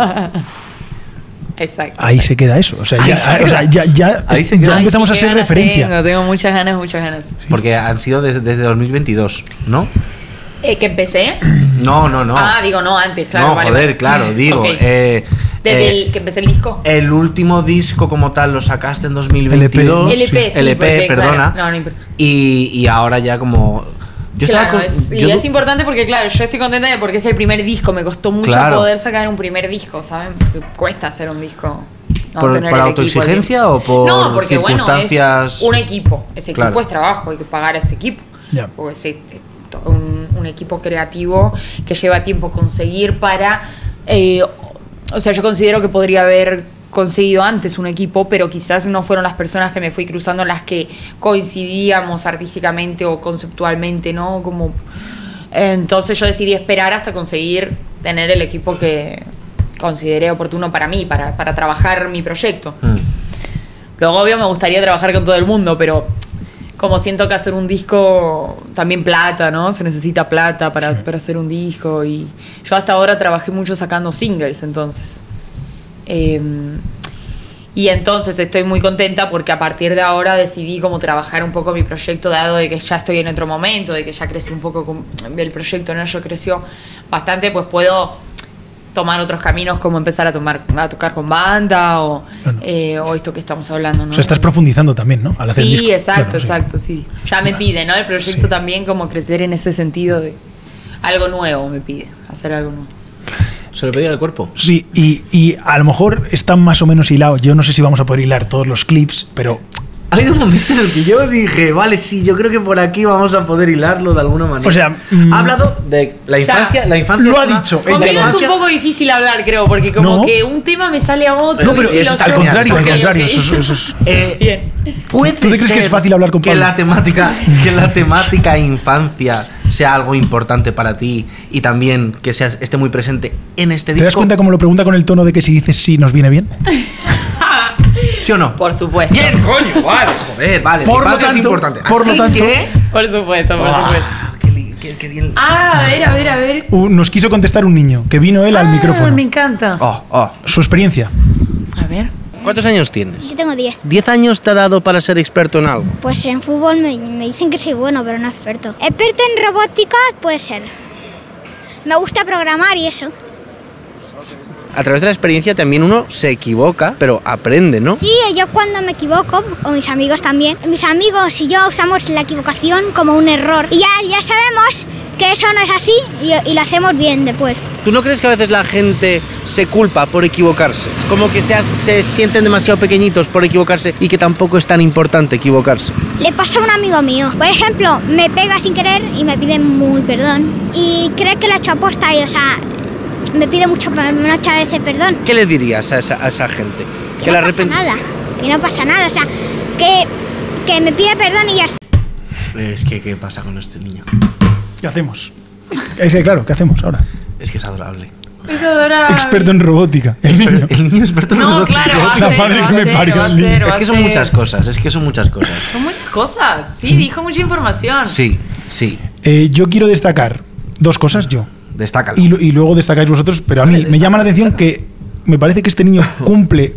[SPEAKER 4] Exacto.
[SPEAKER 8] Ahí se queda eso. O sea,
[SPEAKER 6] Ahí
[SPEAKER 8] ya,
[SPEAKER 6] se
[SPEAKER 8] o sea,
[SPEAKER 6] queda.
[SPEAKER 8] ya
[SPEAKER 6] Ahí se queda.
[SPEAKER 8] ya empezamos
[SPEAKER 4] Ay,
[SPEAKER 8] a
[SPEAKER 4] sí,
[SPEAKER 8] ser
[SPEAKER 4] qué ganas
[SPEAKER 8] referencia.
[SPEAKER 4] Tengo muchas ganas.
[SPEAKER 6] Porque han sido desde 2022, ¿no?
[SPEAKER 4] ¿Que empecé?
[SPEAKER 6] No.
[SPEAKER 4] Ah, digo, no, antes, claro.
[SPEAKER 6] No,
[SPEAKER 4] vale,
[SPEAKER 6] joder,
[SPEAKER 4] vale.
[SPEAKER 6] claro, digo.
[SPEAKER 4] Ok. Desde el que empecé el disco.
[SPEAKER 6] El último disco como tal lo sacaste en 2022.
[SPEAKER 4] LP, sí,
[SPEAKER 6] LP,
[SPEAKER 4] porque,
[SPEAKER 6] perdona.
[SPEAKER 4] claro, no importa.
[SPEAKER 6] Y ahora ya como... Yo
[SPEAKER 4] Claro,
[SPEAKER 6] estaba con...
[SPEAKER 4] y es importante porque, claro, yo estoy contenta de porque es el primer disco. Me costó mucho
[SPEAKER 6] Claro.
[SPEAKER 4] poder sacar un primer disco, ¿saben? Porque cuesta hacer un disco. No
[SPEAKER 6] ¿Por
[SPEAKER 4] tener el
[SPEAKER 6] autoexigencia
[SPEAKER 4] equipo,
[SPEAKER 6] o por
[SPEAKER 4] no, porque
[SPEAKER 6] circunstancias?
[SPEAKER 4] Bueno, es un equipo. Ese equipo
[SPEAKER 6] Claro.
[SPEAKER 4] es trabajo, hay que pagar a ese equipo.
[SPEAKER 8] Ya.
[SPEAKER 4] Porque es un equipo creativo que lleva tiempo conseguir para... o sea, yo considero que podría haber conseguido antes un equipo, pero quizás no fueron las personas que me fui cruzando las que coincidíamos artísticamente o conceptualmente, ¿no? Como... Entonces yo decidí esperar hasta conseguir tener el equipo que consideré oportuno para mí, para trabajar mi proyecto. Luego, obvio, me gustaría trabajar con todo el mundo, pero como siento que hacer un disco también plata, ¿no? Se necesita plata para hacer un disco. Y yo hasta ahora trabajé mucho sacando singles, entonces. Y entonces estoy muy contenta porque a partir de ahora decidí como trabajar un poco mi proyecto, dado de que ya estoy en otro momento, de que ya crecí un poco el proyecto, ¿no? Yo creció bastante, pues puedo tomar otros caminos como empezar a tocar con banda o esto que estamos hablando, ¿no?
[SPEAKER 8] O sea, estás profundizando también, ¿no? Al hacer el
[SPEAKER 4] Sí,
[SPEAKER 8] disco.
[SPEAKER 4] exacto,
[SPEAKER 8] Claro, sí.
[SPEAKER 4] exacto, sí. Ya me pide, ¿no? El proyecto también como crecer en ese sentido de algo nuevo me pide, hacer algo nuevo.
[SPEAKER 6] Se lo pedí al cuerpo.
[SPEAKER 8] Sí, y a lo mejor están más o menos hilados. Yo no sé si vamos a poder hilar todos los clips, pero
[SPEAKER 6] Ha habido un momento en el que yo dije, vale, sí, yo creo que por aquí vamos a poder hilarlo de alguna manera.
[SPEAKER 8] O sea,
[SPEAKER 6] ha hablado de la infancia.
[SPEAKER 4] Ya.
[SPEAKER 6] La infancia
[SPEAKER 8] lo
[SPEAKER 6] es
[SPEAKER 8] ha
[SPEAKER 6] una-
[SPEAKER 8] dicho.
[SPEAKER 4] Conmigo
[SPEAKER 8] Ella
[SPEAKER 4] es un poco difícil hablar, creo, porque como
[SPEAKER 8] ¿No?
[SPEAKER 4] que un tema me sale a otro.
[SPEAKER 8] No, pero
[SPEAKER 4] y
[SPEAKER 8] eso
[SPEAKER 4] lo
[SPEAKER 8] está al
[SPEAKER 4] otro-
[SPEAKER 8] contrario, al
[SPEAKER 4] Ok,
[SPEAKER 8] contrario.
[SPEAKER 4] ok.
[SPEAKER 8] Eso es...
[SPEAKER 4] Bien.
[SPEAKER 6] ¿Puede
[SPEAKER 8] ¿Tú te crees que
[SPEAKER 6] ser
[SPEAKER 8] es fácil hablar con
[SPEAKER 6] que
[SPEAKER 8] Pablo?
[SPEAKER 6] que la temática infancia sea algo importante para ti y también que esté muy presente en este
[SPEAKER 8] ¿Te
[SPEAKER 6] disco?
[SPEAKER 8] das cuenta cómo lo pregunta con el tono de que si dices sí nos viene bien?
[SPEAKER 6] ¿Sí o no?
[SPEAKER 4] Por supuesto.
[SPEAKER 6] Bien, coño, vale, joder, vale.
[SPEAKER 8] Por
[SPEAKER 6] la
[SPEAKER 8] lo
[SPEAKER 6] infancia es
[SPEAKER 8] tanto,
[SPEAKER 6] importante.
[SPEAKER 8] por lo
[SPEAKER 6] Así
[SPEAKER 8] tanto-
[SPEAKER 6] que-
[SPEAKER 4] Por supuesto, por supuesto.
[SPEAKER 6] Qué bien.
[SPEAKER 4] Ah, a ver.
[SPEAKER 8] Nos quiso contestar un niño, que vino él al micrófono.
[SPEAKER 4] Me encanta.
[SPEAKER 8] Su experiencia.
[SPEAKER 4] A ver.
[SPEAKER 7] ¿Cuántos años tienes?
[SPEAKER 5] Yo tengo 10.
[SPEAKER 7] ¿10 años te ha dado para ser experto en algo?
[SPEAKER 5] Pues en fútbol me dicen que soy bueno, pero no experto. Experto en robótica puede ser. Me gusta programar y eso.
[SPEAKER 7] A través de la experiencia también uno se equivoca, pero aprende, ¿no?
[SPEAKER 5] Sí, yo cuando me equivoco, o mis amigos también, mis amigos y yo usamos la equivocación como un error. Y ya sabemos que eso no es así y lo hacemos bien después.
[SPEAKER 10] ¿Tú no crees que a veces la gente se culpa por equivocarse? Como que se sienten demasiado pequeñitos por equivocarse y que tampoco es tan importante equivocarse.
[SPEAKER 5] Le pasa a un amigo mío. Por ejemplo, me pega sin querer y me pide muy perdón. Y cree que lo ha hecho aposta y, o sea, me pide muchas veces perdón.
[SPEAKER 10] ¿Qué le dirías a esa gente?
[SPEAKER 5] Que no pasa nada, que no pasa nada, o sea, que me pide perdón y ya está.
[SPEAKER 6] Es que, ¿qué pasa con este niño?
[SPEAKER 8] ¿Qué hacemos? Es que claro, ¿qué hacemos ahora?
[SPEAKER 6] Es que es adorable.
[SPEAKER 4] Es adorable.
[SPEAKER 8] Experto en robótica. El niño
[SPEAKER 6] experto en robótica.
[SPEAKER 4] Claro,
[SPEAKER 8] la madre que me parió el niño.
[SPEAKER 6] Es que son muchas cosas,
[SPEAKER 4] Son muchas cosas. Sí, dijo mucha información.
[SPEAKER 6] Sí.
[SPEAKER 8] Yo quiero destacar dos cosas, yo.
[SPEAKER 6] Destácalo.
[SPEAKER 8] Y luego destacáis vosotros, pero a mí me llama la atención que me parece que este niño cumple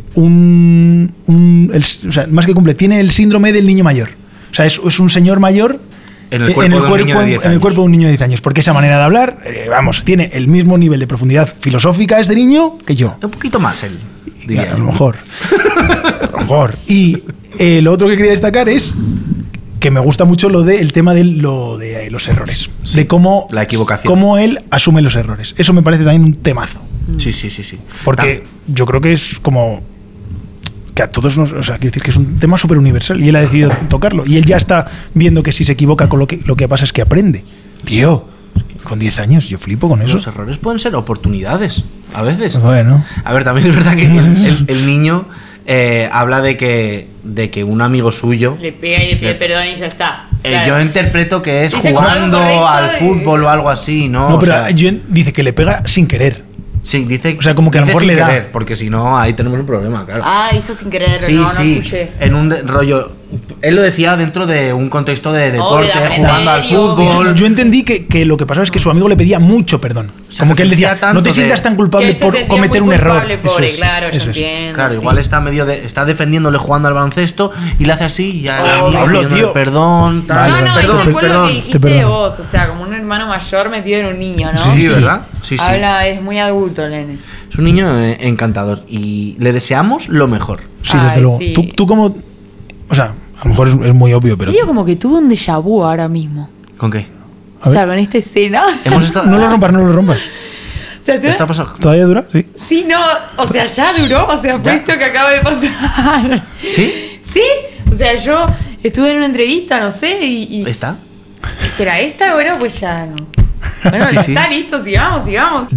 [SPEAKER 8] o sea, más que cumple, tiene el síndrome del niño mayor. O sea, es un señor mayor en el cuerpo de un niño de 10 años. Porque esa manera de hablar, tiene el mismo nivel de profundidad filosófica este niño que yo.
[SPEAKER 6] Un poquito más él, diría.
[SPEAKER 8] A lo mejor. Y lo otro que quería destacar es que me gusta mucho el tema de los errores. Sí, de cómo
[SPEAKER 6] la equivocación.
[SPEAKER 8] Cómo él asume los errores. Eso me parece también un temazo.
[SPEAKER 6] Sí.
[SPEAKER 8] Porque yo creo que es como que a todos nos... O sea, quiero decir que es un tema súper universal y él ha decidido tocarlo. Y él ya está viendo que si se equivoca con lo que pasa es que aprende. Tío, con 10 años yo flipo con eso.
[SPEAKER 6] Los errores pueden ser oportunidades, a veces.
[SPEAKER 8] Bueno.
[SPEAKER 6] A ver, también es verdad que el niño habla de que un amigo suyo...
[SPEAKER 4] Le pega y le pide perdón y ya está. Claro.
[SPEAKER 6] Yo interpreto que es
[SPEAKER 4] dice
[SPEAKER 6] jugando al fútbol o algo así, ¿no?
[SPEAKER 8] No, pero dice que le pega sin querer.
[SPEAKER 6] Sí, dice,
[SPEAKER 8] o sea, como que a lo mejor
[SPEAKER 6] sin
[SPEAKER 8] le da.
[SPEAKER 6] querer, porque si no, ahí tenemos un problema, claro.
[SPEAKER 4] Dijo sin querer,
[SPEAKER 6] sí,
[SPEAKER 4] no escuché.
[SPEAKER 6] En un rollo, él lo decía dentro de un contexto de deporte, jugando al fútbol.
[SPEAKER 8] Yo entendí que lo que pasaba es que su amigo le pedía mucho perdón. O sea, como que él decía, no te sientas tan culpable por cometer un error.
[SPEAKER 4] Pobre, claro, yo entiendo.
[SPEAKER 6] Claro, igual está está defendiéndole jugando al baloncesto y le hace así y ya
[SPEAKER 8] Pablo, tío.
[SPEAKER 6] Perdón, tal.
[SPEAKER 4] Perdón, lo que dijiste vos, o sea, como un hermano mayor metido en un niño, ¿no?
[SPEAKER 6] Sí, ¿verdad? Sí.
[SPEAKER 4] Habla, es muy adulto, nene.
[SPEAKER 6] Es un niño encantador y le deseamos lo mejor.
[SPEAKER 8] Sí, desde luego.
[SPEAKER 4] Sí.
[SPEAKER 8] ¿Tú cómo...? O sea, a lo mejor es muy obvio, pero...
[SPEAKER 4] Yo como que tuve un déjà vu ahora mismo.
[SPEAKER 6] ¿Con qué?
[SPEAKER 4] O sea, con esta escena.
[SPEAKER 8] No lo rompas.
[SPEAKER 4] O sea,
[SPEAKER 6] ¿Está pasando?
[SPEAKER 8] ¿Todavía dura? Sí.
[SPEAKER 4] Sí, no. O sea, ya duró. O sea, fue esto que acaba de pasar.
[SPEAKER 6] ¿Sí?
[SPEAKER 4] ¿Sí? O sea, yo estuve en una entrevista, no sé, y...
[SPEAKER 6] ¿Está?
[SPEAKER 4] ¿Será esta? Bueno, pues ya no. Bueno, sí, está listo, sigamos.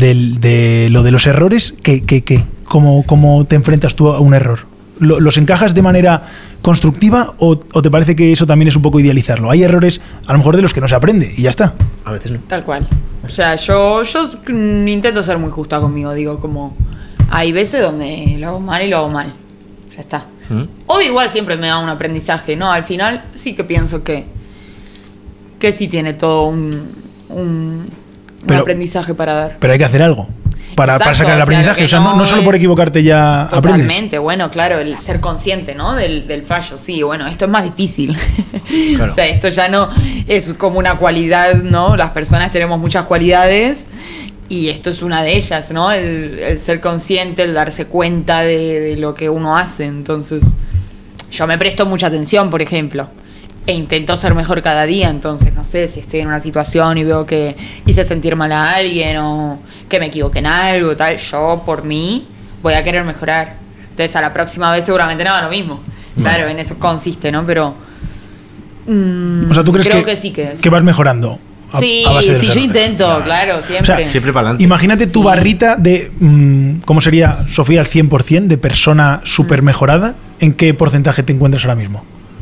[SPEAKER 8] De lo de los errores, ¿qué? ¿Cómo te enfrentas tú a un error? ¿Los encajas de manera constructiva o te parece que eso también es un poco idealizarlo? Hay errores, a lo mejor, de los que no se aprende y ya está.
[SPEAKER 6] A veces no.
[SPEAKER 4] Tal cual. O sea, yo intento ser muy justa conmigo. Digo, como hay veces donde lo hago mal y lo hago mal. Ya está. O igual siempre me da un aprendizaje, ¿no? Al final sí que pienso que sí tiene todo un aprendizaje para dar.
[SPEAKER 8] Pero hay que hacer algo para sacar el aprendizaje. O sea, no solo por equivocarte ya aprendes.
[SPEAKER 4] Totalmente, bueno, claro, el ser consciente, ¿no? Del fallo, sí, bueno, esto es más difícil. Claro. O sea, esto ya no es como una cualidad, ¿no? Las personas tenemos muchas cualidades y esto es una de ellas, ¿no? El ser consciente, el darse cuenta de lo que uno hace. Entonces, yo me presto mucha atención, por ejemplo. E intento ser mejor cada día, entonces, no sé, si estoy en una situación y veo que hice sentir mal a alguien o que me equivoqué en algo, tal, yo, por mí, voy a querer mejorar. Entonces, a la próxima vez seguramente no haga lo mismo. Claro, en eso consiste, ¿no? Pero...
[SPEAKER 8] o sea, ¿tú crees
[SPEAKER 4] creo que sí
[SPEAKER 8] que vas mejorando?
[SPEAKER 4] Sí, yo intento, claro, siempre.
[SPEAKER 8] O sea,
[SPEAKER 6] siempre para adelante.
[SPEAKER 8] Imagínate tu barrita de... ¿cómo sería, Sofía, al 100% de persona súper mejorada? ¿En qué porcentaje te encuentras ahora mismo?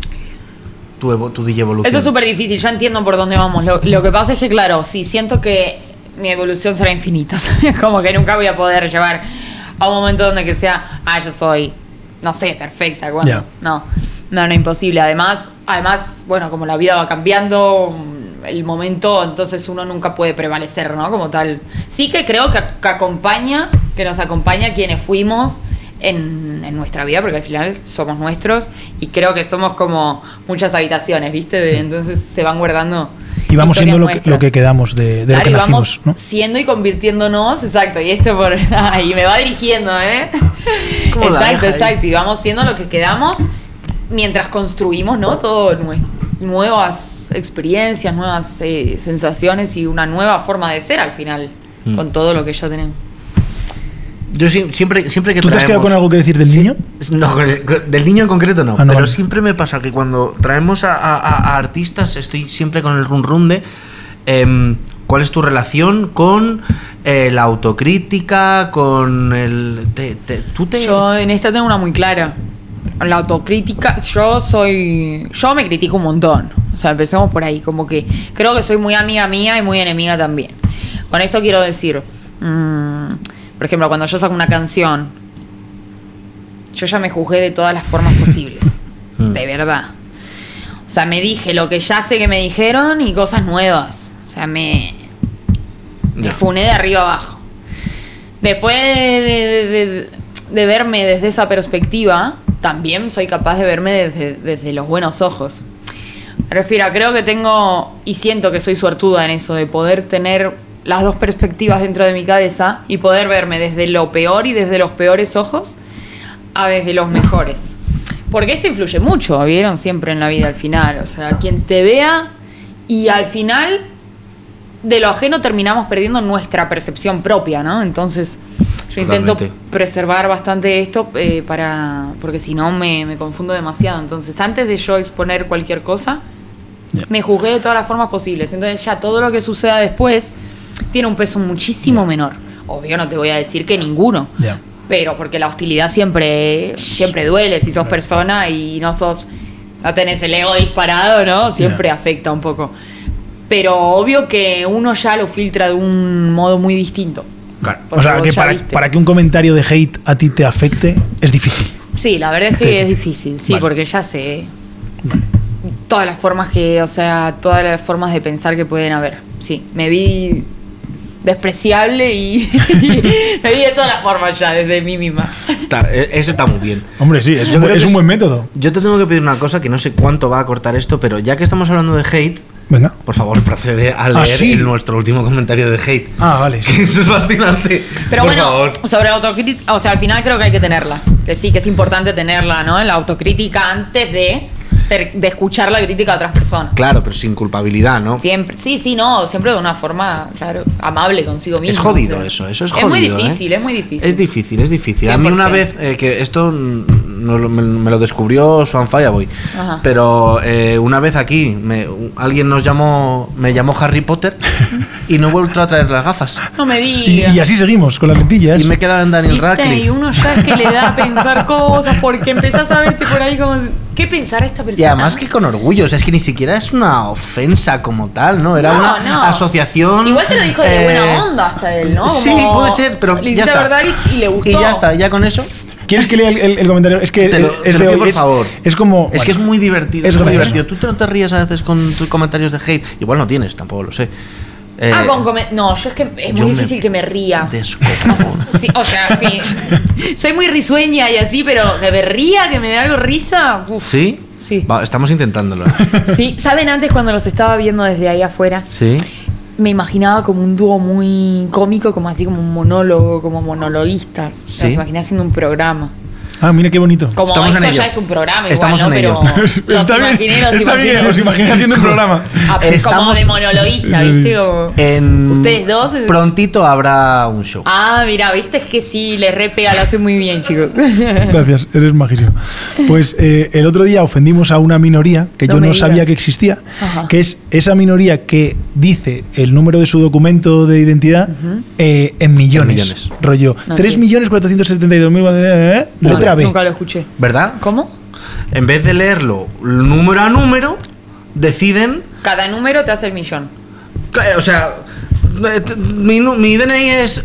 [SPEAKER 6] Tu DJ evolución.
[SPEAKER 4] Eso es súper difícil, ya entiendo por dónde vamos. Lo que pasa es que, claro, sí, siento que mi evolución será infinita. Como que nunca voy a poder llevar a un momento donde que sea, yo soy, no sé, perfecta. Bueno, yeah. No, imposible. Además, bueno, como la vida va cambiando, el momento, entonces uno nunca puede prevalecer, ¿no? Como tal. Sí que creo que nos acompaña quienes fuimos en nuestra vida, porque al final somos nuestros y creo que somos como muchas habitaciones, ¿viste? Entonces se van guardando
[SPEAKER 8] y vamos siendo lo que quedamos de lo que nacimos,
[SPEAKER 4] vamos,
[SPEAKER 8] ¿no?
[SPEAKER 4] Siendo y convirtiéndonos, exacto, y esto y me va dirigiendo, exacto, y vamos siendo lo que quedamos mientras construimos, ¿no? Todo nuevas experiencias, nuevas sensaciones y una nueva forma de ser al final, con todo lo que ya tenemos.
[SPEAKER 10] Yo siempre que
[SPEAKER 8] ¿Tú te has quedado con algo que decir del niño?
[SPEAKER 10] No, del niño en concreto no.
[SPEAKER 8] Ah, no,
[SPEAKER 10] pero
[SPEAKER 8] vale.
[SPEAKER 10] siempre me pasa que cuando traemos a artistas estoy siempre con el run de ¿cuál es tu relación con la autocrítica, con el...
[SPEAKER 4] Yo en esta tengo una muy clara. La autocrítica, yo me critico un montón. O sea, empecemos por ahí. Como que creo que soy muy amiga mía y muy enemiga también. Con esto quiero decir... por ejemplo, cuando yo saco una canción, yo ya me juzgué de todas las formas posibles. De verdad. O sea, me dije lo que ya sé que me dijeron y cosas nuevas. O sea, me funé de arriba abajo. Después de verme desde esa perspectiva, también soy capaz de verme desde los buenos ojos. Me refiero, creo que tengo y siento que soy suertuda en eso, de poder tener las dos perspectivas dentro de mi cabeza y poder verme desde lo peor y desde los peores ojos a desde los mejores. Porque esto influye mucho, ¿vieron? Siempre en la vida al final. O sea, quien te vea y al final de lo ajeno terminamos perdiendo nuestra percepción propia, ¿no? Entonces yo intento preservar bastante esto porque si no me confundo demasiado. Entonces antes de yo exponer cualquier cosa, me juzgué de todas las formas posibles. Entonces ya todo lo que suceda después tiene un peso muchísimo menor. Obvio no te voy a decir que ninguno, pero porque la hostilidad siempre duele. Si sos persona y no tenés el ego disparado, ¿no? Siempre afecta un poco. Pero obvio que uno ya lo filtra de un modo muy distinto.
[SPEAKER 8] Claro. O sea, que para que un comentario de hate a ti te afecte es difícil.
[SPEAKER 4] Sí, la verdad es que es difícil, sí, porque ya sé todas las formas todas las formas de pensar que pueden haber. Sí, me vi despreciable y me vi de todas las formas ya, desde mí misma.
[SPEAKER 10] Ese está muy bien.
[SPEAKER 8] Hombre, sí, es un buen método.
[SPEAKER 10] Yo te tengo que pedir una cosa que no sé cuánto va a cortar esto, pero ya que estamos hablando de hate,
[SPEAKER 8] venga,
[SPEAKER 10] por favor, procede a leer nuestro último comentario de hate.
[SPEAKER 8] Vale.
[SPEAKER 10] Que eso es fascinante.
[SPEAKER 4] Pero
[SPEAKER 10] por
[SPEAKER 4] bueno,
[SPEAKER 10] favor.
[SPEAKER 4] sobre la autocrítica, o sea, al final creo que hay que tenerla. Que sí, que es importante tenerla, ¿no? La autocrítica antes de escuchar la crítica de otras personas.
[SPEAKER 10] Claro, pero sin culpabilidad, ¿no?
[SPEAKER 4] Siempre, no, siempre de una forma, claro, amable consigo mismo.
[SPEAKER 10] Es jodido eso es jodido.
[SPEAKER 4] Es muy difícil, es muy difícil.
[SPEAKER 10] Es difícil. 100%. A mí una vez, que esto me lo descubrió Swan Fireboy, pero una vez aquí alguien me llamó Harry Potter y no he vuelto a traer las gafas.
[SPEAKER 4] No me digas.
[SPEAKER 8] Y así seguimos, con las lentillas.
[SPEAKER 10] Y me he quedado en Daniel Radcliffe.
[SPEAKER 4] Y uno ya es que le da a pensar cosas porque empezás a verte por ahí como... ¿Qué pensar esta persona?
[SPEAKER 10] Y además que con orgullo, o sea, es que ni siquiera es una ofensa como tal, ¿no? Era una asociación...
[SPEAKER 4] Igual te lo dijo de buena onda hasta él, ¿no?
[SPEAKER 10] Sí, puede ser, pero ya está.
[SPEAKER 4] Verdad y le gustó.
[SPEAKER 10] Y ya está, ya con eso...
[SPEAKER 8] ¿Quieres que lea el comentario? Es que es de hoy,
[SPEAKER 10] por favor.
[SPEAKER 8] Es como...
[SPEAKER 10] Es que es muy divertido.
[SPEAKER 8] Es
[SPEAKER 10] muy divertido. Tú no te ríes a veces con tus comentarios de hate. Igual no tienes, tampoco lo sé.
[SPEAKER 4] No, yo es que es muy difícil que me ría. Sí, o sea, sí. Soy muy risueña y así, pero que me ría, que me dé algo risa.
[SPEAKER 10] ¿Sí?
[SPEAKER 4] Sí.
[SPEAKER 10] Estamos intentándolo.
[SPEAKER 4] Sí, ¿saben? Antes cuando los estaba viendo desde ahí afuera,
[SPEAKER 10] sí,
[SPEAKER 4] me imaginaba como un dúo muy cómico, como así como un monólogo, como monologuistas.
[SPEAKER 10] Sí.
[SPEAKER 4] Los imaginé haciendo un programa.
[SPEAKER 8] Mira qué bonito.
[SPEAKER 4] Como
[SPEAKER 10] estamos
[SPEAKER 4] esto
[SPEAKER 10] en ello.
[SPEAKER 4] Ya es un programa
[SPEAKER 10] estamos
[SPEAKER 4] igual, ¿no?
[SPEAKER 10] en ello.
[SPEAKER 4] Pero
[SPEAKER 8] Está bien, os imaginé haciendo un programa.
[SPEAKER 4] Como de monologuista, ¿viste? Como ustedes dos.
[SPEAKER 10] Prontito habrá un show.
[SPEAKER 4] Mira, viste, es que sí, le repega, lo hace muy bien, chicos.
[SPEAKER 8] Gracias, eres majísimo. Pues el otro día ofendimos a una minoría que yo no sabía que existía, que es esa minoría que dice el número de su documento de identidad en millones. Rollo, 3.472.000 letra B.
[SPEAKER 4] Nunca lo escuché.
[SPEAKER 10] ¿Verdad?
[SPEAKER 4] ¿Cómo?
[SPEAKER 10] En vez de leerlo número a número, deciden...
[SPEAKER 4] Cada número te hace el millón.
[SPEAKER 10] O sea, mi DNI es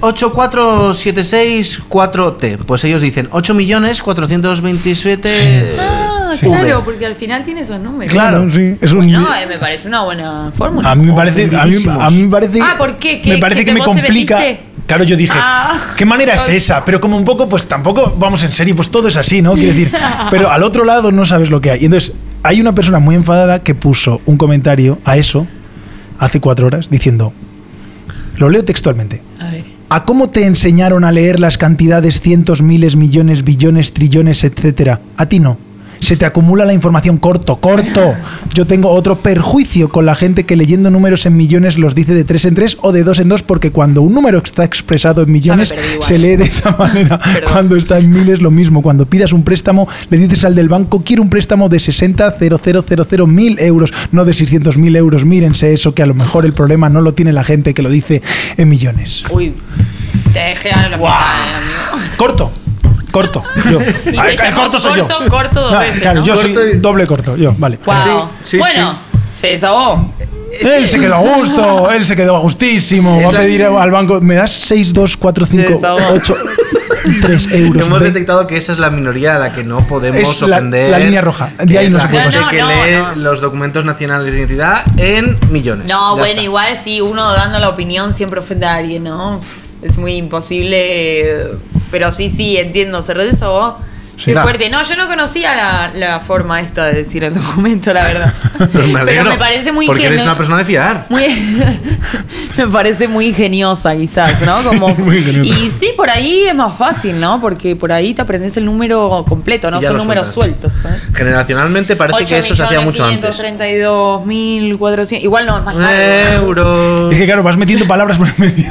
[SPEAKER 10] 84764T. Pues ellos dicen 8.427.000.
[SPEAKER 4] Claro, porque al final tiene esos números.
[SPEAKER 8] Claro, sí.
[SPEAKER 4] Me parece una buena fórmula.
[SPEAKER 8] A mí me parece...
[SPEAKER 4] ¿por qué?
[SPEAKER 8] Me parece que me complica... Claro, yo dije, ¿qué manera es esa? Pero como un poco, pues tampoco vamos en serio, pues todo es así, ¿no? Quiero decir, pero al otro lado no sabes lo que hay. Y entonces, hay una persona muy enfadada que puso un comentario a eso hace 4 horas diciendo, lo leo textualmente.
[SPEAKER 4] A ver.
[SPEAKER 8] ¿A cómo te enseñaron a leer las cantidades cientos, miles, millones, billones, trillones, etcétera? A ti no. se te acumula la información. Corto. Yo tengo otro perjuicio con la gente que leyendo números en millones los dice de 3 en 3 o de 2 en 2, porque cuando un número está expresado en millones se lee de esa manera. Cuando está en miles, lo mismo. Cuando pidas un préstamo, le dices al del banco, quiero un préstamo de 60.000 euros, no de 600.000 euros. Mírense eso, que a lo mejor el problema no lo tiene la gente que lo dice en millones.
[SPEAKER 4] Uy, te dejé a la mitad, amigo.
[SPEAKER 8] Corto. Yo. El corto soy yo.
[SPEAKER 4] Corto dos veces,
[SPEAKER 8] claro,
[SPEAKER 4] ¿no?
[SPEAKER 8] yo soy doble corto. Yo, vale.
[SPEAKER 4] Wow. Bueno, se desahogó.
[SPEAKER 8] Él se quedó a gusto, él se quedó a gustísimo. Va a pedir al banco, ¿me das 6, 2, 4, 5, 8, 3 euros?
[SPEAKER 10] Hemos detectado que esa es la minoría a la que no podemos ofender.
[SPEAKER 8] La línea roja. De ahí no se puede pasar.
[SPEAKER 10] Que lee los documentos nacionales de identidad en millones.
[SPEAKER 4] No, bueno, igual sí, uno dando la opinión siempre ofende a alguien, ¿no? Es muy imposible. Pero sí, entiendo. Se redesahogó. Qué fuerte. No, yo no conocía la forma esta de decir el documento, la verdad. Pero me parece muy
[SPEAKER 10] porque eres una persona de fiar.
[SPEAKER 4] Me parece muy ingeniosa, quizás, ¿no? Como, y sí, por ahí es más fácil, ¿no? Porque por ahí te aprendes el número completo, no son números sueltos, ¿sabes?
[SPEAKER 10] Generacionalmente parece que eso se hacía mucho antes.
[SPEAKER 4] 8.532.400. Igual no, es más largo.
[SPEAKER 10] Euros.
[SPEAKER 8] Es que claro, vas metiendo palabras por el medio.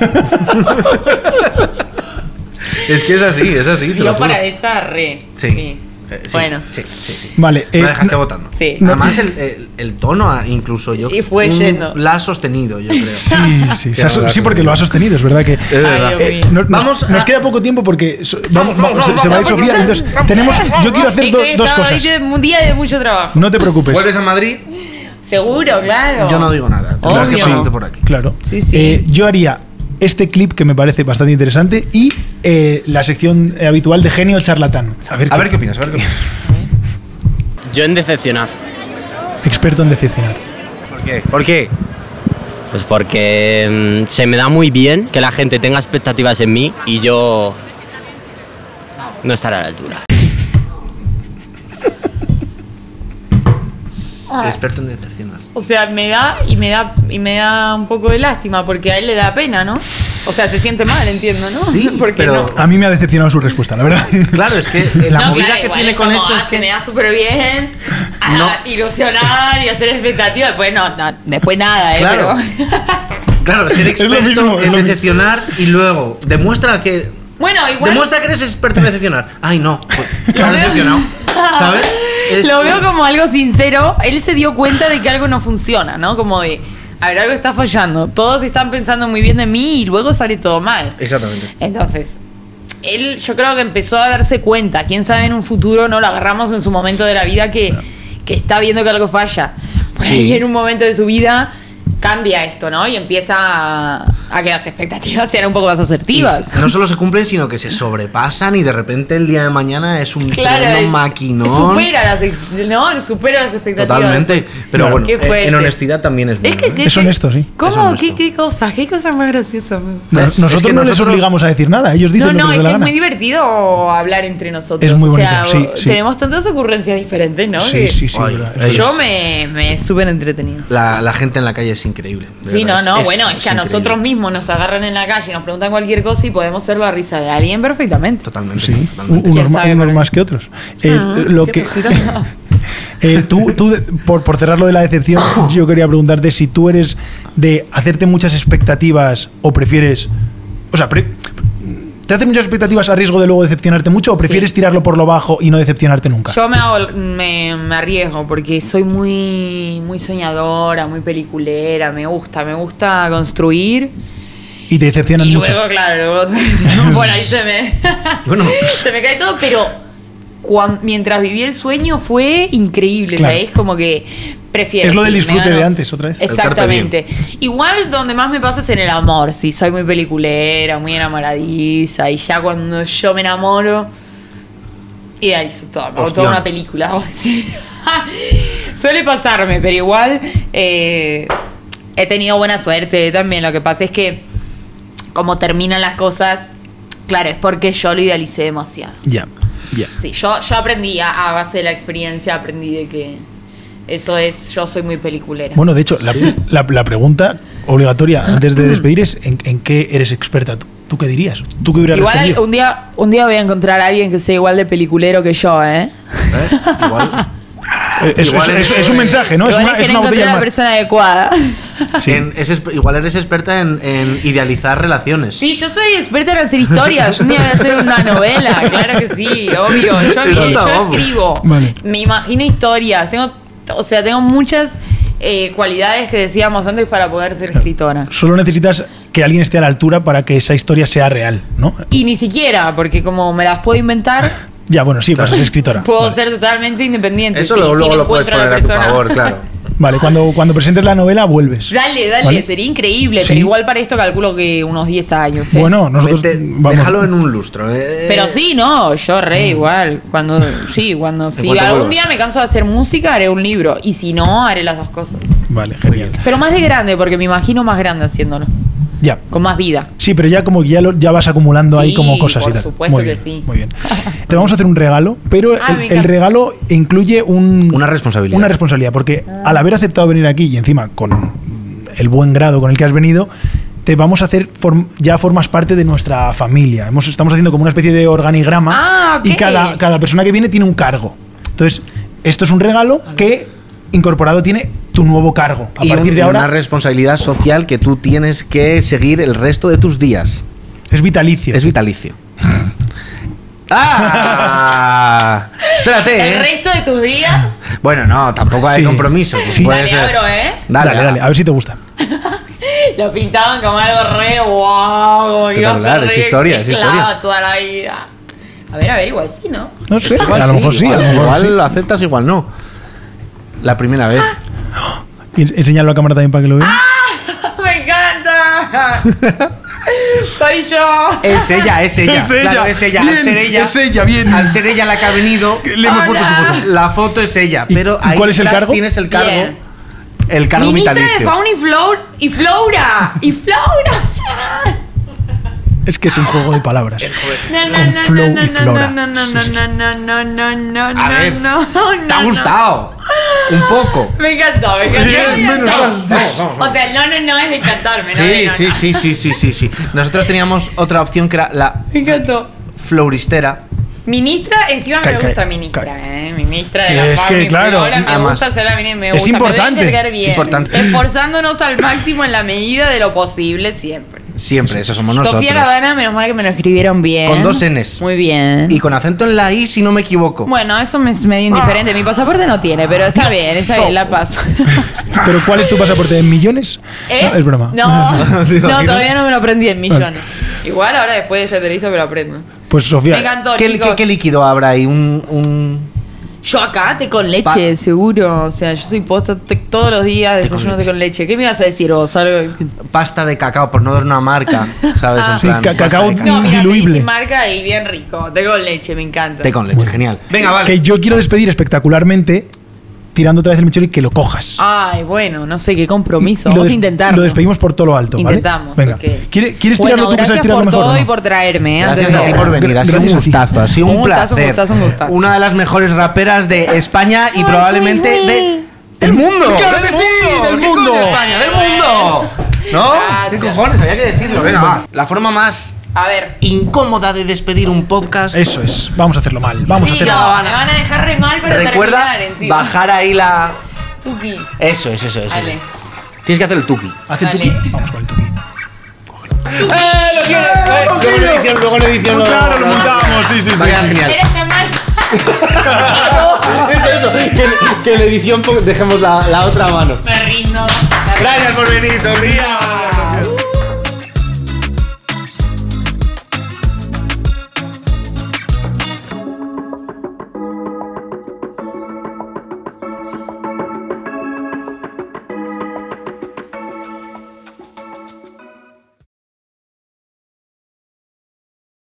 [SPEAKER 10] Es que es así.
[SPEAKER 4] Yo para esa re.
[SPEAKER 10] Sí.
[SPEAKER 4] Bueno.
[SPEAKER 10] Sí.
[SPEAKER 8] Vale.
[SPEAKER 10] Me dejaste votando.
[SPEAKER 4] Sí.
[SPEAKER 10] Además, el tono, incluso yo.
[SPEAKER 4] Y fue yendo.
[SPEAKER 10] La ha sostenido, yo creo.
[SPEAKER 8] Sí, porque lo ha sostenido, es verdad que.
[SPEAKER 10] Es verdad.
[SPEAKER 8] Nos queda poco tiempo porque se va a ir Sofía. Entonces, yo quiero hacer dos cosas.
[SPEAKER 4] Un día de mucho trabajo.
[SPEAKER 8] No te preocupes.
[SPEAKER 10] ¿Vuelves a Madrid?
[SPEAKER 4] Seguro, claro.
[SPEAKER 10] Yo no digo nada. Tendrás que pasarte por aquí.
[SPEAKER 8] Claro.
[SPEAKER 4] Sí.
[SPEAKER 8] Yo haría este clip que me parece bastante interesante y la sección habitual de genio charlatán.
[SPEAKER 10] A ver qué opinas.
[SPEAKER 7] Yo en decepcionar.
[SPEAKER 8] Experto en decepcionar.
[SPEAKER 10] ¿Por qué?
[SPEAKER 7] Pues porque se me da muy bien que la gente tenga expectativas en mí y yo no estaré a la altura.
[SPEAKER 10] Experto en decepcionar.
[SPEAKER 4] O sea, me da un poco de lástima porque a él le da pena, ¿no? O sea, se siente mal, entiendo, ¿no?
[SPEAKER 10] Sí,
[SPEAKER 4] porque
[SPEAKER 10] pero
[SPEAKER 8] a mí me ha decepcionado su respuesta, la verdad.
[SPEAKER 10] Claro, es que la movida que tiene con eso es
[SPEAKER 4] que me da súper bien ilusionar y hacer expectativas. Después nada,
[SPEAKER 10] claro.
[SPEAKER 4] Pero
[SPEAKER 10] claro, ser experto en decepcionar y luego demuestra que eres experto en decepcionar. Ay, no, pues, me ha decepcionado, ¿sabes?
[SPEAKER 4] Lo veo como algo sincero. Él se dio cuenta de que algo no funciona, ¿no? Como de, a ver, algo está fallando. Todos están pensando muy bien de mí y luego sale todo mal.
[SPEAKER 10] Exactamente.
[SPEAKER 4] Entonces, él yo creo que empezó a darse cuenta. Quién sabe en un futuro no lo agarramos en su momento de la vida que está viendo que algo falla. Por ahí en un momento de su vida cambia esto, ¿no? Y empieza a que las expectativas sean un poco más asertivas.
[SPEAKER 10] No solo se cumplen, sino que se sobrepasan y de repente el día de mañana es un maquinón.
[SPEAKER 4] Supera las expectativas.
[SPEAKER 10] Totalmente. Pero bueno, en honestidad también es bueno.
[SPEAKER 8] Es honesto, sí.
[SPEAKER 4] ¿Cómo? ¿Qué cosa? ¿Qué cosa más graciosa?
[SPEAKER 8] Nosotros no les obligamos a decir nada. Ellos dicen lo que les da la gana.
[SPEAKER 4] Es muy divertido hablar entre nosotros.
[SPEAKER 8] Es muy bonito, sí.
[SPEAKER 4] Tenemos tantas ocurrencias diferentes, ¿no?
[SPEAKER 8] Sí,
[SPEAKER 4] yo me súper entretenido.
[SPEAKER 10] La gente en la calle es increíble.
[SPEAKER 4] Sí, es que a nosotros mismos nos agarran en la calle y nos preguntan cualquier cosa y podemos ser la risa de alguien perfectamente.
[SPEAKER 10] Totalmente.
[SPEAKER 8] Sí, unos más que otros. Tú por cerrar lo de la decepción, yo quería preguntarte si tú eres de hacerte muchas expectativas o prefieres... O sea, ¿te haces muchas expectativas a riesgo de luego decepcionarte mucho o prefieres tirarlo por lo bajo y no decepcionarte nunca?
[SPEAKER 4] Yo me arriesgo porque soy muy soñadora, muy peliculera, me gusta construir.
[SPEAKER 8] Y te decepcionan mucho.
[SPEAKER 4] Y luego, claro, bueno, ahí se me cae todo, pero mientras viví el sueño fue increíble,
[SPEAKER 8] claro.
[SPEAKER 4] ¿sabes? Como que prefiero.
[SPEAKER 8] Es lo del disfrute de antes, otra vez.
[SPEAKER 4] Exactamente. Igual donde más me pasa es en el amor, sí, soy muy peliculera, muy enamoradiza, y ya cuando yo me enamoro, idealizo todo, toda una película. Suele pasarme, pero igual he tenido buena suerte también. Lo que pasa es que como terminan las cosas, claro, es porque yo lo idealicé demasiado.
[SPEAKER 8] Ya.
[SPEAKER 4] Sí, yo aprendí a base de la experiencia, aprendí de que yo soy muy peliculera.
[SPEAKER 8] Bueno, de hecho, la pregunta obligatoria antes de despedir es ¿en qué eres experta tú? ¿Tú qué dirías? ¿Tú qué hubieras respondido?
[SPEAKER 4] Un día voy a encontrar a alguien que sea igual de peliculero que yo, ¿eh?
[SPEAKER 10] Igual.
[SPEAKER 8] Es un mensaje, ¿no?
[SPEAKER 4] Igual
[SPEAKER 8] Es
[SPEAKER 4] que
[SPEAKER 8] una
[SPEAKER 4] no encontré
[SPEAKER 8] botella
[SPEAKER 4] la
[SPEAKER 8] más.
[SPEAKER 4] persona adecuada.
[SPEAKER 8] Sí.
[SPEAKER 10] Igual eres experta en idealizar relaciones.
[SPEAKER 4] Sí, yo soy experta en hacer historias. Yo un día voy a hacer una novela, claro que sí, obvio. Yo escribo,
[SPEAKER 8] Vale.
[SPEAKER 4] me imagino historias. Tengo muchas cualidades que decíamos antes para poder ser escritora.
[SPEAKER 8] Solo necesitas que alguien esté a la altura para que esa historia sea real, ¿no?
[SPEAKER 4] Y ni siquiera, porque como me las puedo inventar,
[SPEAKER 8] Ya, bueno, sí, pues es escritora.
[SPEAKER 4] puedo ser totalmente independiente.
[SPEAKER 10] Eso
[SPEAKER 4] sí,
[SPEAKER 10] luego
[SPEAKER 4] si
[SPEAKER 10] lo puedes
[SPEAKER 4] encuentro a la
[SPEAKER 10] poner a tu
[SPEAKER 4] persona.
[SPEAKER 10] favor, claro.
[SPEAKER 8] Vale, cuando presentes la novela, vuelves.
[SPEAKER 4] Dale,
[SPEAKER 8] ¿Vale?
[SPEAKER 4] sería increíble,
[SPEAKER 8] Sí.
[SPEAKER 4] pero igual para esto calculo que unos 10 años.
[SPEAKER 8] Bueno, nosotros vamos.
[SPEAKER 10] Déjalo en un lustro.
[SPEAKER 4] Pero sí, no, yo si
[SPEAKER 10] cuanto
[SPEAKER 4] algún
[SPEAKER 10] vuelvas.
[SPEAKER 4] día me canso de hacer música, haré un libro. Y si no, haré las dos cosas.
[SPEAKER 8] Vale, genial.
[SPEAKER 4] Pero más de grande, porque me imagino más grande haciéndolo.
[SPEAKER 8] Ya.
[SPEAKER 4] Con más vida.
[SPEAKER 8] Sí, pero ya como ya vas acumulando ahí
[SPEAKER 4] Sí,
[SPEAKER 8] como cosas
[SPEAKER 4] por
[SPEAKER 8] y tal.
[SPEAKER 4] supuesto
[SPEAKER 8] Muy
[SPEAKER 4] que
[SPEAKER 8] bien,
[SPEAKER 4] sí.
[SPEAKER 8] Muy bien. Te vamos a hacer un regalo, pero
[SPEAKER 4] Me
[SPEAKER 8] el
[SPEAKER 4] encanta.
[SPEAKER 8] regalo incluye
[SPEAKER 10] Una responsabilidad.
[SPEAKER 8] Una responsabilidad, porque al haber aceptado venir aquí y encima con el buen grado con el que has venido, te vamos a hacer ya formas parte de nuestra familia. Estamos haciendo como una especie de organigrama
[SPEAKER 4] Ah, ok.
[SPEAKER 8] y cada persona que viene tiene un cargo. Entonces, esto es un regalo que incorporado tiene tu nuevo cargo. A partir de ahora
[SPEAKER 10] una responsabilidad social que tú tienes que seguir el resto de tus días.
[SPEAKER 8] es vitalicio.
[SPEAKER 10] Es vitalicio. ¡Ah! Espérate,
[SPEAKER 4] ¿El resto de tus días?
[SPEAKER 10] Bueno, no, tampoco hay
[SPEAKER 8] Sí.
[SPEAKER 10] compromiso.
[SPEAKER 8] Sí.
[SPEAKER 10] Puede
[SPEAKER 4] Dale,
[SPEAKER 10] ser.
[SPEAKER 4] abro,
[SPEAKER 8] Dale, a ver si te gusta.
[SPEAKER 4] Lo pintaban como algo re wow, como que iba a
[SPEAKER 10] Espectacular,
[SPEAKER 4] ser
[SPEAKER 10] es
[SPEAKER 4] re
[SPEAKER 10] historia, es
[SPEAKER 4] esclava
[SPEAKER 10] historia.
[SPEAKER 4] toda la vida. A ver, igual sí, ¿no?
[SPEAKER 8] No sé,
[SPEAKER 10] Igual
[SPEAKER 8] a lo mejor sí, a lo mejor
[SPEAKER 10] igual
[SPEAKER 8] sí.
[SPEAKER 10] lo aceptas, igual no. La primera vez.
[SPEAKER 8] Y enseñarlo a cámara también para que lo vean.
[SPEAKER 4] ¡Me encanta! Soy yo.
[SPEAKER 6] Es ella.
[SPEAKER 8] Es ella.
[SPEAKER 6] Claro, es ella.
[SPEAKER 8] Bien,
[SPEAKER 6] al ser ella.
[SPEAKER 8] es ella, bien.
[SPEAKER 6] Al ser ella la que ha venido.
[SPEAKER 8] Le hemos puesto su foto.
[SPEAKER 6] La foto es ella.
[SPEAKER 8] ¿Y-
[SPEAKER 6] Pero
[SPEAKER 8] y
[SPEAKER 6] ahí
[SPEAKER 8] cuál es el
[SPEAKER 6] estás,
[SPEAKER 8] cargo?
[SPEAKER 6] Tienes el cargo.
[SPEAKER 4] Bien.
[SPEAKER 6] El cargo
[SPEAKER 4] Ministra de
[SPEAKER 6] vitalicio.
[SPEAKER 4] Fauna y Flora. Y Flora.
[SPEAKER 8] Es que es un juego de palabras.
[SPEAKER 4] No,
[SPEAKER 8] Con flow y flora.
[SPEAKER 4] no,
[SPEAKER 8] Sí, sí.
[SPEAKER 4] no.
[SPEAKER 6] A ver, ¿te ha gustado? Un poco.
[SPEAKER 4] Me encantó, me encantó.
[SPEAKER 6] Bien,
[SPEAKER 4] me encantó.
[SPEAKER 6] menos mal.
[SPEAKER 4] O sea, no es de encantarme,
[SPEAKER 10] Sí. Nosotros teníamos otra opción que era la
[SPEAKER 4] Me encantó.
[SPEAKER 10] floristera.
[SPEAKER 4] Ministra, encima me gusta ministra, ministra de la
[SPEAKER 8] Es
[SPEAKER 4] fauna
[SPEAKER 8] que,
[SPEAKER 4] y
[SPEAKER 8] claro,
[SPEAKER 4] flora, me
[SPEAKER 10] además,
[SPEAKER 4] gusta ser la ministra, me
[SPEAKER 8] es
[SPEAKER 4] gusta,
[SPEAKER 8] importante,
[SPEAKER 4] me debe cargar bien,
[SPEAKER 10] es importante.
[SPEAKER 4] esforzándonos al máximo en la medida de lo posible siempre.
[SPEAKER 10] Siempre, eso somos nosotros.
[SPEAKER 4] Sofía Gavana, menos mal que me lo escribieron bien.
[SPEAKER 10] Con 2 Ns.
[SPEAKER 4] Muy bien.
[SPEAKER 10] Y con acento en la I, si no me equivoco.
[SPEAKER 4] Bueno, eso me es medio indiferente. Mi pasaporte no tiene, pero está bien, la paso.
[SPEAKER 8] ¿Pero cuál es tu pasaporte? ¿En millones?
[SPEAKER 4] ¿Eh?
[SPEAKER 8] No, es broma.
[SPEAKER 4] No, todavía no me lo aprendí en millones. Igual ahora después de este entrevista me lo aprendo.
[SPEAKER 8] Pues Sofía,
[SPEAKER 4] Me encantó,
[SPEAKER 10] ¿Qué,
[SPEAKER 4] chicos.
[SPEAKER 10] qué líquido habrá ahí? Un
[SPEAKER 4] Yo acá té con leche, seguro. O sea, yo soy posta todos los días desayuno té con leche. ¿Qué me ibas a decir vos? Algo...
[SPEAKER 10] pasta de cacao, por no dar una marca, ¿sabes? En
[SPEAKER 8] Sí,
[SPEAKER 10] plan, pasta
[SPEAKER 8] cacao
[SPEAKER 10] de
[SPEAKER 4] No, mira,
[SPEAKER 8] diluible.
[SPEAKER 4] sin marca y bien rico. Té con leche, me encanta.
[SPEAKER 10] Té con leche, genial.
[SPEAKER 6] Venga, vale.
[SPEAKER 8] que yo quiero despedir espectacularmente tirando otra vez el mechero y que lo cojas.
[SPEAKER 4] Ay, bueno, no sé qué compromiso.
[SPEAKER 8] Y lo
[SPEAKER 4] Vamos a
[SPEAKER 8] des-
[SPEAKER 4] intentarlo.
[SPEAKER 8] Lo despedimos por todo lo alto, ¿vale?
[SPEAKER 4] Intentamos,
[SPEAKER 8] Venga.
[SPEAKER 4] ok.
[SPEAKER 8] ¿Quieres
[SPEAKER 4] Bueno,
[SPEAKER 8] tirarlo tú que sabes
[SPEAKER 4] gracias
[SPEAKER 8] tirarlo
[SPEAKER 4] por
[SPEAKER 8] mejor?
[SPEAKER 4] todo
[SPEAKER 8] o no?
[SPEAKER 4] y por traerme.
[SPEAKER 10] Gracias
[SPEAKER 4] antes
[SPEAKER 10] a ti
[SPEAKER 4] de-
[SPEAKER 10] por venir, ha sido un
[SPEAKER 8] Gracias a ti.
[SPEAKER 10] gustazo, ha sido un
[SPEAKER 4] gustazo,
[SPEAKER 10] placer.
[SPEAKER 4] un gustazo.
[SPEAKER 6] Una de las mejores raperas de España y probablemente del mundo.
[SPEAKER 8] ¡Claro que sí! ¡Del
[SPEAKER 6] ¿Qué
[SPEAKER 8] mundo!
[SPEAKER 6] coño, España, del mundo. ¿No?
[SPEAKER 4] Gracias.
[SPEAKER 6] ¿Qué cojones? Había que decirlo. Venga, va. La forma más
[SPEAKER 4] A ver.
[SPEAKER 6] incómoda de despedir un podcast.
[SPEAKER 8] Eso es. Vamos a hacerlo mal. Vamos a
[SPEAKER 4] Sí,
[SPEAKER 8] hacerlo
[SPEAKER 4] no,
[SPEAKER 8] mal.
[SPEAKER 4] me van a dejar re mal para
[SPEAKER 6] Recuerda
[SPEAKER 4] terminar encima.
[SPEAKER 6] bajar ahí la.
[SPEAKER 4] Tuki.
[SPEAKER 6] Eso es.
[SPEAKER 4] Dale.
[SPEAKER 6] Tienes que hacer el tuki.
[SPEAKER 8] ¿Hace el
[SPEAKER 4] Dale.
[SPEAKER 8] tuki? Vamos con el tuki.
[SPEAKER 6] ¡Lo quieres! Luego en edición.
[SPEAKER 8] Claro, lo montamos. Sí, sí, sí.
[SPEAKER 6] Va a quedar genial.
[SPEAKER 4] Eres tan mal.
[SPEAKER 6] Eso. Que en edición dejemos la otra mano.
[SPEAKER 4] Me rindo.
[SPEAKER 6] Gracias por venir, Sofía.